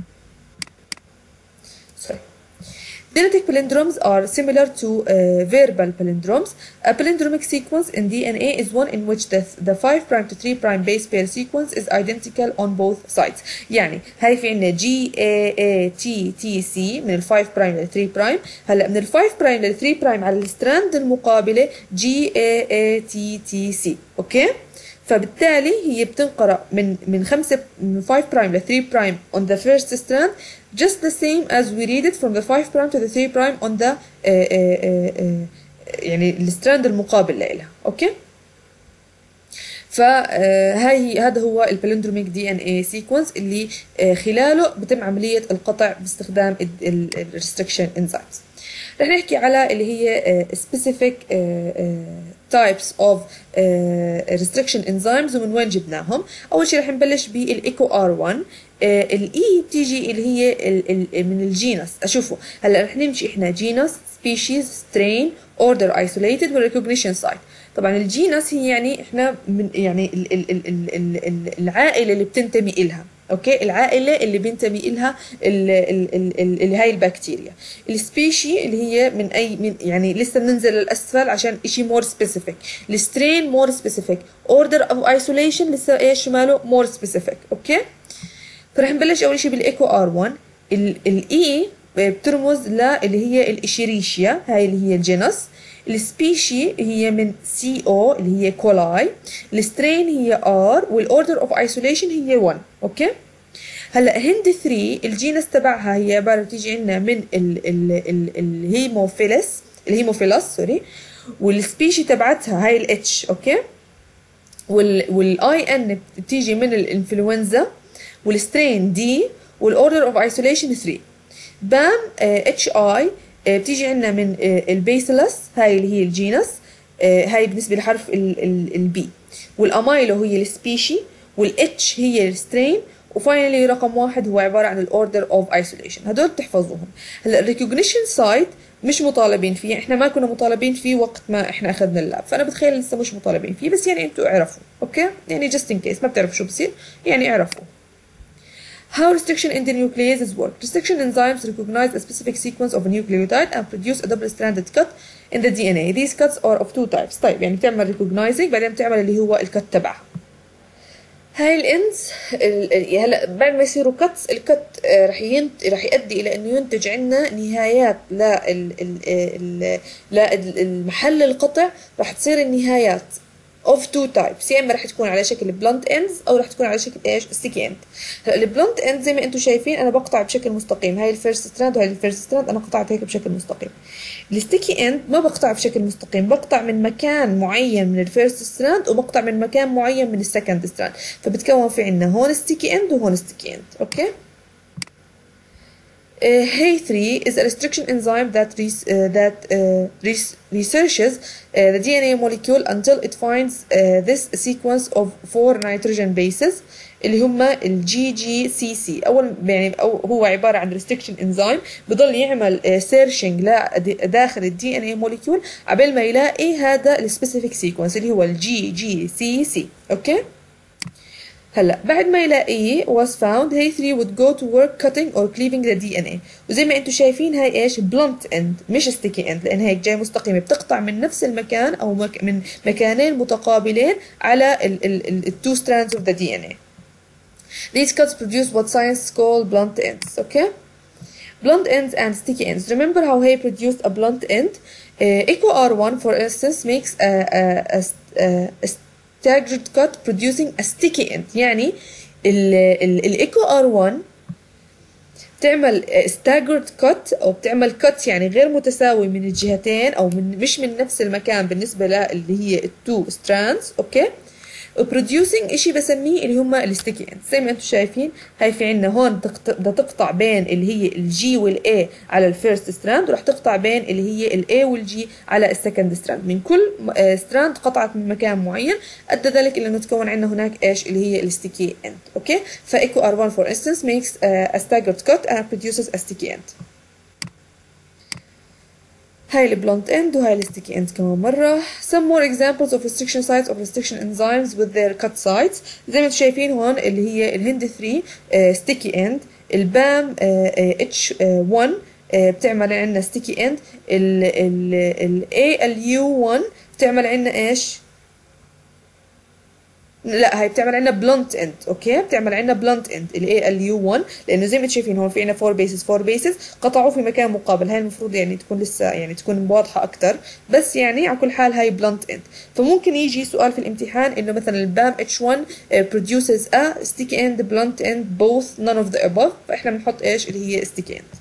Genetic palindromes are similar to verbal palindromes. A palindromic sequence in DNA is one in which the 5' to 3' base pair sequence is identical on both sides. يعني هاي في عنا GAATTC من ال 5' لل 3'. هلا من ال 5' لل 3' على الستراند المقابلة GAATTC. اوكي. فبالتالي هي بتنقرأ من 5' ل 3' on the first strand just the same as we read it from the 5' to the 3' on the يعني الستراند المقابل لها. اوكي. هذا هو البالندروميك دي ان اي سيكونس اللي خلاله بتم عملية القطع باستخدام الريستريكشن انزيمز. رح نحكي على اللي هي specific types of restriction enzymes ومن وين جبناهم. أول شيء رح نبلش بالإيكو R1. الإي بتيجي اللي هي من الجينس. أشوفوا هلا رح نمشي إحنا جينس species strain order isolated والrecognition site. طبعا الجينس هي يعني إحنا من يعني العائلة اللي بتنتمي إلها. اوكي. العائله اللي بينتمي لها اللي هاي البكتيريا. السبيشي اللي هي من يعني لسه بننزل للاسفل عشان شيء مور سبيسيفيك. السترين مور سبيسيفيك. اوردر اوف ايسوليشن لسه ايش ماله مور سبيسيفيك. اوكي. فرح نبلش اول شيء بالايكو R1. الاي بترمز اللي هي الإشيريشيا، هاي اللي هي الجنس. السبيشي هي من CO اللي هي كولاي. السترين هي R، والأوردر أوف ايسوليشن هي 1. أوكي. هلا هند 3 الجينس تبعها هي عبارة بتيجي عنا من الهيموفيلس سوري، والسبيشي تبعتها هاي الاتش. اوكي. والاي ان بتيجي من الانفلونزا، والسترين دي، والاوردر اوف ايسوليشن 3. بام اتش اي بتيجي عنا من البيسلس، هاي اللي هي الجينس، هاي بالنسبة لحرف البي. والامايلو هي السبيشي، والاتش هي السترين، وفاينلي رقم 1 هو عبارة عن الاوردر اوف ايسوليشن. هدول بتحفظوهم. هلا الريكوجنيشن سايت مش مطالبين فيه، احنا ما كنا مطالبين فيه وقت ما احنا اخذنا اللاب، فانا بتخيل لسه مش مطالبين فيه، بس يعني انتوا اعرفوا. اوكي، يعني just in case ما بتعرفوا شو بصير يعني اعرفوا. How restriction in the nucleases work. Restriction enzymes recognize a specific sequence of a nucleotide and produce a double-stranded cut in the DNA. These cuts are of two types. طيب يعني بتعمل recognizing بعدين بتعمل اللي هو الكت تبعها. هاي الانز هلا بعد ما يصيروا كتس، الكت رح يؤدي الى انه ينتج عنا نهايات للمحل القطع. رح تصير النهايات of two types، يا اما رح تكون على شكل blunt ends او رح تكون على شكل ايش؟ sticky end. هلا البلونت اند زي ما انتم شايفين انا بقطع بشكل مستقيم، هاي الفيرست ستراند وهاي الفيرست ستراند انا قطعت هيك بشكل مستقيم. الستيكي اند ما بقطع بشكل مستقيم، بقطع من مكان معين من الفيرست ستراند وبقطع من مكان معين من السكند ستراند، فبتكون في عندنا هون ستيكي اند وهون ستيكي اند. اوكي. HEY3 is a restriction enzyme that researches the DNA molecule until it finds this sequence of 4 nitrogen bases اللي هم GGCC. يعني هو عبارة عن restriction enzyme بضل يعمل searching داخل ال DNA molecule قبل ما يلاقي هذا السبيسيفيك sequence اللي هو GGCC. اوكي. هلا بعد ما يلاقيه was found HEY3 would go to work cutting or cleaving the DNA. وزي ما انتم شايفين هاي ايش؟ blunt end مش sticky end، لان هيك جاي مستقيمه بتقطع من نفس المكان او من مكانين متقابلين على ال two strands of the DNA. These cuts produce what science call blunt ends. Okay. Blunt ends and sticky ends. Remember how HEY produced a blunt end? EcoR1 for instance makes a staggered cut producing a sticky end. يعني الايكو R1 بتعمل staggered cut او بتعمل cut يعني غير متساوي من الجهتين او مش من نفس المكان بالنسبه اللي هي التو strands. اوكي. producing اشي بسميه اللي هم الستيكي اند. زي ما انتم شايفين هاي في عندنا هون بدها تقطع بين اللي هي الجي والاي على الفيرست ستراند، وراح تقطع بين اللي هي الاي والجي على السكند ستراند. من كل ستراند قطعت من مكان معين ادى ذلك الى انه تكون عندنا هناك ايش اللي هي الستيكي اند. اوكي. فايكو R1 for instance makes a staggered cut and produces a sticky end. هاي البلونت اند وهاي الستيكي اند كمان مرة. Some more examples of restriction sites of restriction enzymes with their cut sites. زي ما انتم شايفين هون اللي هي الهند 3 ستيكي اند، البام H1 بتعمل عندنا ستيكي اند، ال ALU1 بتعمل عندنا ايش؟ لا هاي بتعمل عندنا بلونت اند. اوكي. بتعمل عندنا بلونت اند ال ALU1 لانه زي ما انتم شايفين هون في عندنا 4 bases قطعوا في مكان مقابل. هاي المفروض يعني تكون لسه يعني تكون واضحه اكثر، بس يعني على كل حال هاي بلونت اند. فممكن يجي سؤال في الامتحان انه مثلا البام H1 produces a sticky end blunt end both none of the above، فاحنا بنحط ايش اللي هي sticky end.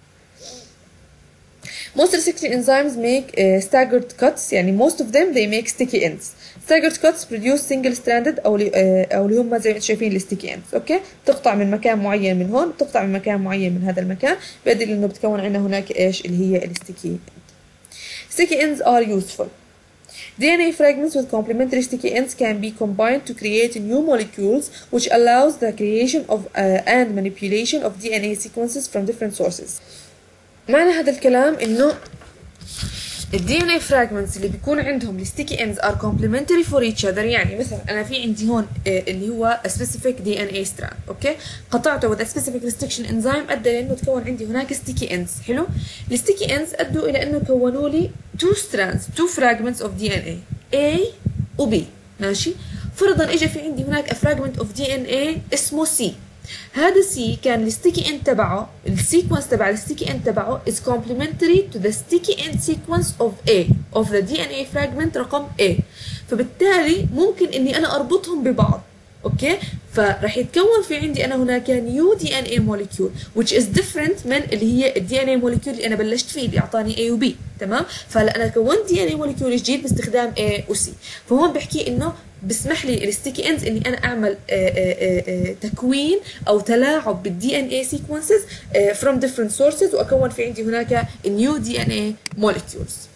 Most restriction enzymes make staggered cuts. يعني most of them they make sticky ends. Staggered cuts produce single stranded او اللي هم زي ما انتم شايفين الستيكي ends. اوكي. تقطع من مكان معين من هون، تقطع من مكان معين من هذا المكان، بيؤدي لانه بتكون عندنا هناك ايش اللي هي الستيكي end. Sticky ends are useful. DNA fragments with complementary sticky ends can be combined to create new molecules which allows the creation of and manipulation of DNA sequences from different sources. معنى هذا الكلام انه ال DNA fragments اللي بيكون عندهم ال sticky ends are complementary for each other. يعني مثلا انا في عندي هون اللي هو a specific DNA strand. اوكي. قطعته with a specific restriction enzyme ادى لانه تكون عندي هناك sticky ends. حلو. ال sticky ends ادوا الى انه كونوا لي 2 fragments of DNA A و B. ماشي. فرضا اجى في عندي هناك a fragment of DNA اسمه C. هذا سي كان الستيكي اند تبعه السيكونس تبع الستيكي اند تبعه is complementary to the sticky end sequence of A of the DNA fragment رقم A. فبالتالي ممكن اني انا اربطهم ببعض. اوكي، فراح يتكون في عندي انا هناك نيو دي ان اي موليكيول which is different من اللي هي الدي ان اي موليكيول اللي انا بلشت فيه اللي اعطاني A و B. تمام، فهلا انا كونت دي ان اي موليكيول جديد باستخدام A و C. فهون بحكي انه بسمح لي الستيكي اندز اني انا اعمل تكوين او تلاعب بالدي ان اي سيكونسز from different sources واكون في عندي هناك new DNA molecules.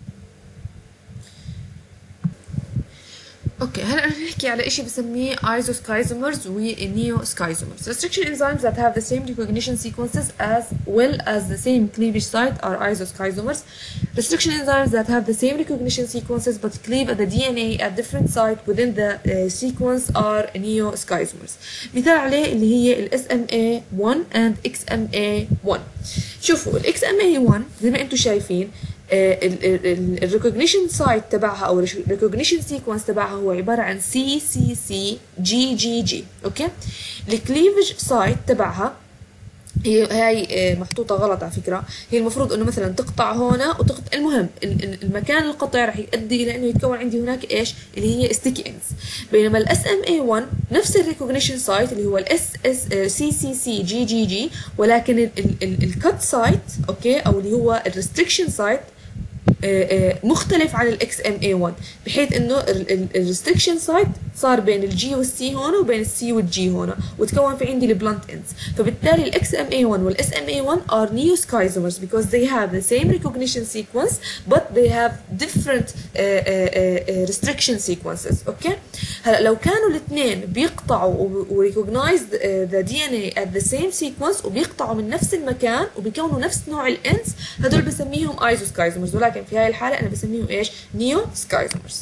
اوكي، هلا رح نحكي على شيء بسميه isoskizomers و neoskizomers. Restriction enzymes that have the same recognition sequences as well as the same cleavage site are isoskizomers. Restriction enzymes that have the same recognition sequences but cleave at the DNA at different site within the sequence are neoskizomers. مثال عليه اللي هي ال SMA1 and XMA1. شوفوا ال XMA1 زي ما انتم شايفين الريكوجنيشن سايت تبعها او الريكوجنيشن سيكونس تبعها هو عباره عن سي سي سي جي جي جي. اوكي، الكليفج سايت تبعها هي محطوطه غلط على فكره، هي المفروض انه مثلا تقطع هنا وتقطع، المهم المكان القطع راح يؤدي الى انه يتكون عندي هناك ايش اللي هي ستيكي اندز. بينما الاس ام اي 1 نفس الريكوجنيشن سايت اللي هو الاس اس سي سي سي جي جي جي، ولكن الكت سايت اوكي او اللي هو الريستريكشن سايت مختلف عن الاكس ام اي 1، بحيث انه الريستريكشن سايت صار بين الجي والسي هون وبين السي والجي هون وتكون في عندي البلانت اندز. فبالتالي الاكس ام اي 1 والاس ام اي 1 are neoskizomers because they have the same recognition sequence but they have different restriction sequences. اوكي، هلا لو كانوا الاثنين بيقطعوا وريكوجنايز the DNA at the same sequence وبيقطعوا من نفس المكان وبيكونوا نفس نوع الاندز، هدول بسميهم isoskizomers، ولكن في هاي الحالة أنا بسميهم إيش؟ neoskizomers.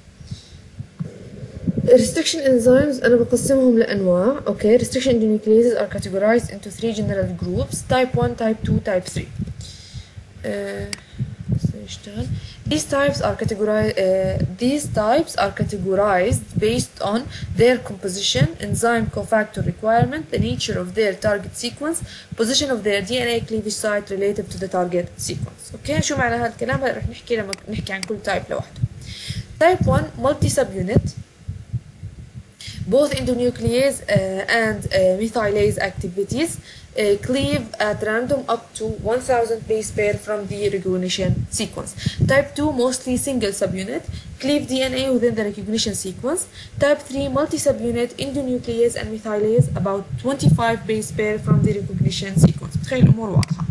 restriction enzymes أنا بقسمهم لأنواع. أوكي، restriction endonucleases are categorized into 3 general groups: type 1, type 2, type 3. نشتغل. These types are categorized based on their composition, enzyme cofactor requirement, the nature of their target sequence, position of their DNA cleavage site relative to the target sequence. اوكي، شو معنى هذا الكلام؟ هلا رح نحكي لما نحكي عن كل تايب لوحده. Type 1 multi subunit. Both endonuclease and methylase activities cleave at random up to 1000 base pair from the recognition sequence. Type 2 mostly single subunit, cleave DNA within the recognition sequence. Type 3 multi-subunit, endonuclease and methylase about 25 base pair from the recognition sequence. بتخيل الأمور واضحة.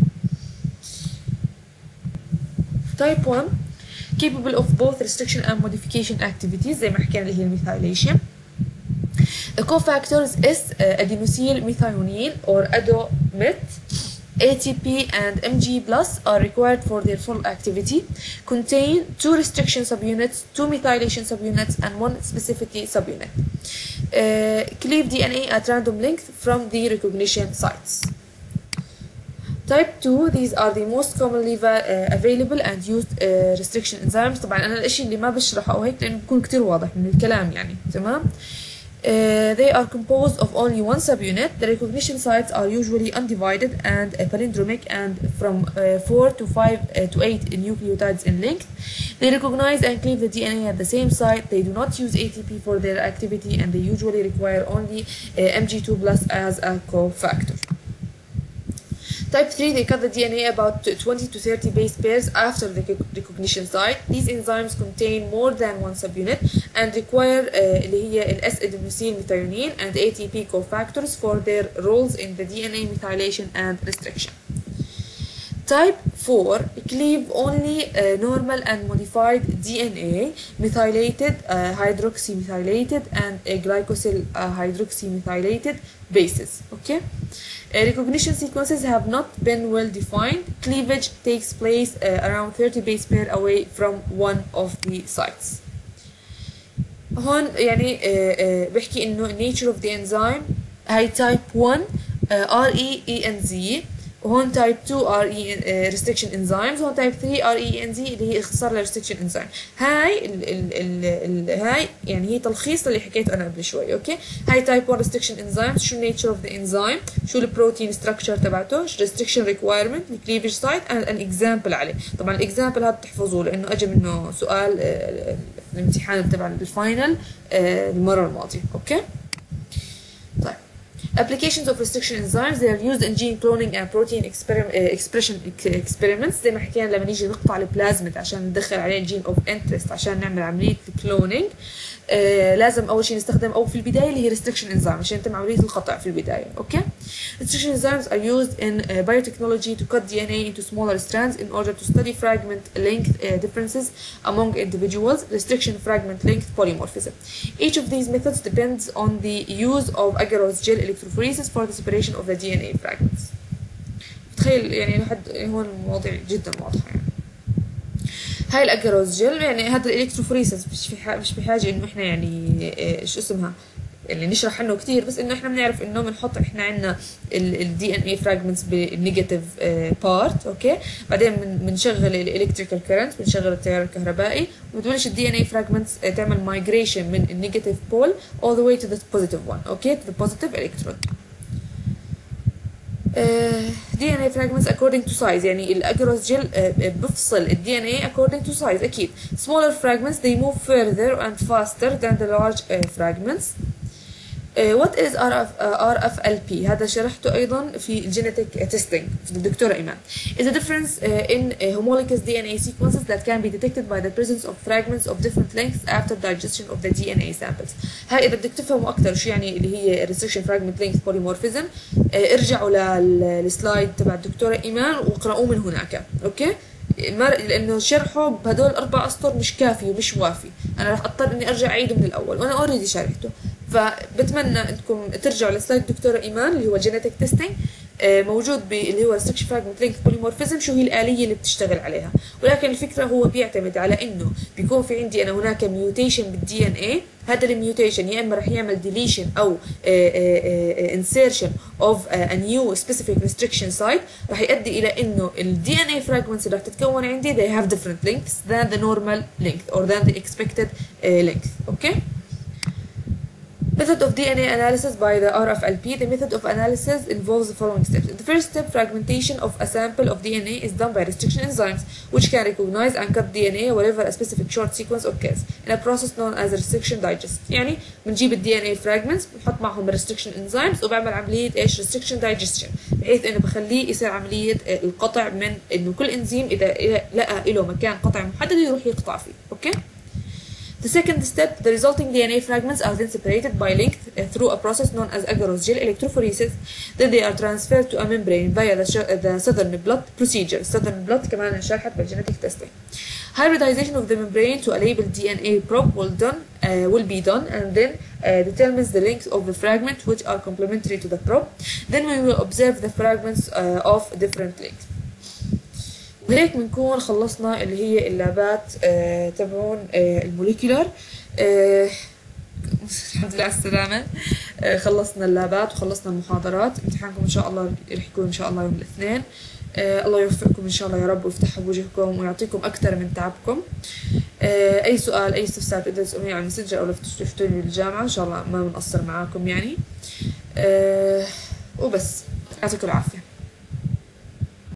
Type 1 capable of both restriction and modification activities زي ما حكينا اللي هي الميثايليشن. The cofactors is adenosine methionine or ADOMET, ATP and Mg plus are required for their full activity, contain 2 restriction subunits, 2 methylation subunits and 1 specificity subunit. Cleave DNA at random length from the recognition sites. Type 2 these are the most commonly available and used restriction enzymes. طبعا أنا الأشي اللي ما بشرحه أو هيك لأنه بكون كتير واضح من الكلام يعني، تمام؟ They are composed of only one subunit. The recognition sites are usually undivided and palindromic and from 4 to 5 to 8 nucleotides in length. They recognize and cleave the DNA at the same site. They do not use ATP for their activity and they usually require only Mg2 plus as a cofactor. Type 3 they cut the DNA about 20 to 30 base pairs after the recognition site. These enzymes contain more than one subunit and require اللي هي ال S-adenosine methionine and ATP cofactors for their roles in the DNA methylation and restriction. Type 4 cleave only normal and modified DNA, methylated, hydroxymethylated and glycosyl hydroxymethylated bases. Okay. Recognition sequences have not been well defined. Cleavage takes place around 30 base pair away from one of the sites. هون يعني بحكي إنه nature of the enzyme هاي type 1 REENZ وهون تايب 2 restriction enzymes، وهون تايب 3 RENZ اللي هي اختصار ل restriction enzyme. هاي هاي يعني هي تلخيص اللي حكيته انا قبل شوي. اوكي، هاي تايب 1 restriction enzymes، شو nature of the enzyme، شو البروتين structure تبعته، restriction requirement، cleavage site and an example عليه. طبعا الاكزامبل هذا تحفظوه لانه اجى منه سؤال الامتحان تبع الفاينل المره الماضيه. اوكي طيب. Applications of restriction enzymes they are used in gene cloning and protein expression experiments. زي ما حكينا لما نيجي نقطع البلازميد عشان ندخل عليه جين اوف انترست عشان نعمل عمليه الكلونينج، لازم اول شيء نستخدم او في البدايه اللي هي restriction enzyme عشان نتم عمليه القطع في البدايه. اوكي، restriction enzymes are used in biotechnology to cut DNA into smaller strands in order to study fragment length differences among individuals, restriction fragment length polymorphism. Each of these methods depends on the use of agarose gel electrophoresis for the separation of the DNA fragments. تخيل يعني لحد هون المواضيع جدا واضحه. يعني هاي الاجروز جل يعني هذا الالكتروفوريسيس مش بحاجه انه احنا يعني شو اسمها اللي نشرح عنه كتير، بس انه احنا بنعرف انه بنحط احنا عندنا الدي ان اي فراجمنتس بالنيجاتيف بارت. اوكي، بعدين بنشغل الالكتريكال كرنت، بنشغل التيار الكهربائي، وبتبلش الدي ان اي فراجمنتس تعمل مايجريشن من النيجاتيف بول all the way to the positive one. اوكي، to the positive electron. DNA fragments according to size، يعني الأجروس جل بفصل ال DNA according to size. أكيد smaller fragments they move further and faster than the large fragments. What is RFLP؟ هذا شرحته أيضا في الجينيتيك تيستينج في الدكتورة إيمان. is a difference in homologous DNA sequences that can be detected by the presence of fragments of different lengths after digestion of the DNA samples. هاي إذا بدك تفهموا أكثر شو يعني اللي هي restriction fragment length polymorphism، ارجعوا للسلايد تبع الدكتورة إيمان واقرأوه من هناك. أوكي، لانه شرحه بهدول 4 اسطر مش كافي ومش وافي، انا راح اضطر اني ارجع اعيده من الاول وانا اوريدي شارحته. فبتمنى انكم ترجعوا لسلايد الدكتوره ايمان اللي هو جينيتيك تيستينج، موجود اللي هو restriction fragment length polymorphism، شو هي الآلية اللي بتشتغل عليها. ولكن الفكرة هو بيعتمد على انه بيكون في عندي انا هناك ميوتيشن بالدي ان اي، هذا الميوتيشن يا اما راح يعمل ديليشن او insertion of a new specific restriction site، راح يؤدي الى انه الدي ان اي fragments اللي راح تتكون عندي they have different lengths than the normal length or than the expected length. okay. Method of DNA analysis by the RFLP. The method of analysis involves the following steps. The first step, fragmentation of a sample of DNA is done by restriction enzymes, which can recognize and cut DNA wherever a specific short sequence occurs in a process known as restriction digest. يعني بنجيب ال DNA fragments بنحط معهم restriction enzymes وبعمل عملية ايش restriction digestion، بحيث انه بخليه يصير عملية القطع من انه كل انزيم اذا لقى له مكان قطع محدد يروح يقطع فيه. اوكي. The second step, the resulting DNA fragments are then separated by length through a process known as agarose gel electrophoresis. Then they are transferred to a membrane via the southern blot procedure. Southern blot كمان انشرحت بالgenetic testing. Hybridization of the membrane to a labeled DNA probe will be done and then determines the length of the fragment which are complementary to the probe. Then we will observe the fragments of different lengths. وهيك بنكون خلصنا اللي هي اللابات تبعون الموليكولر. الحمد لله على السلامة. خلصنا اللابات وخلصنا المحاضرات. امتحانكم ان شاء الله رح يكون ان شاء الله يوم الاثنين. الله يوفقكم ان شاء الله يا رب ويفتح بوجهكم ويعطيكم اكثر من تعبكم. اي سؤال اي استفسار تقدروا تسألوني على المسجل او لو تفتحوني بالجامعة ان شاء الله ما بنقصر معاكم يعني. وبس يعطيكم العافية.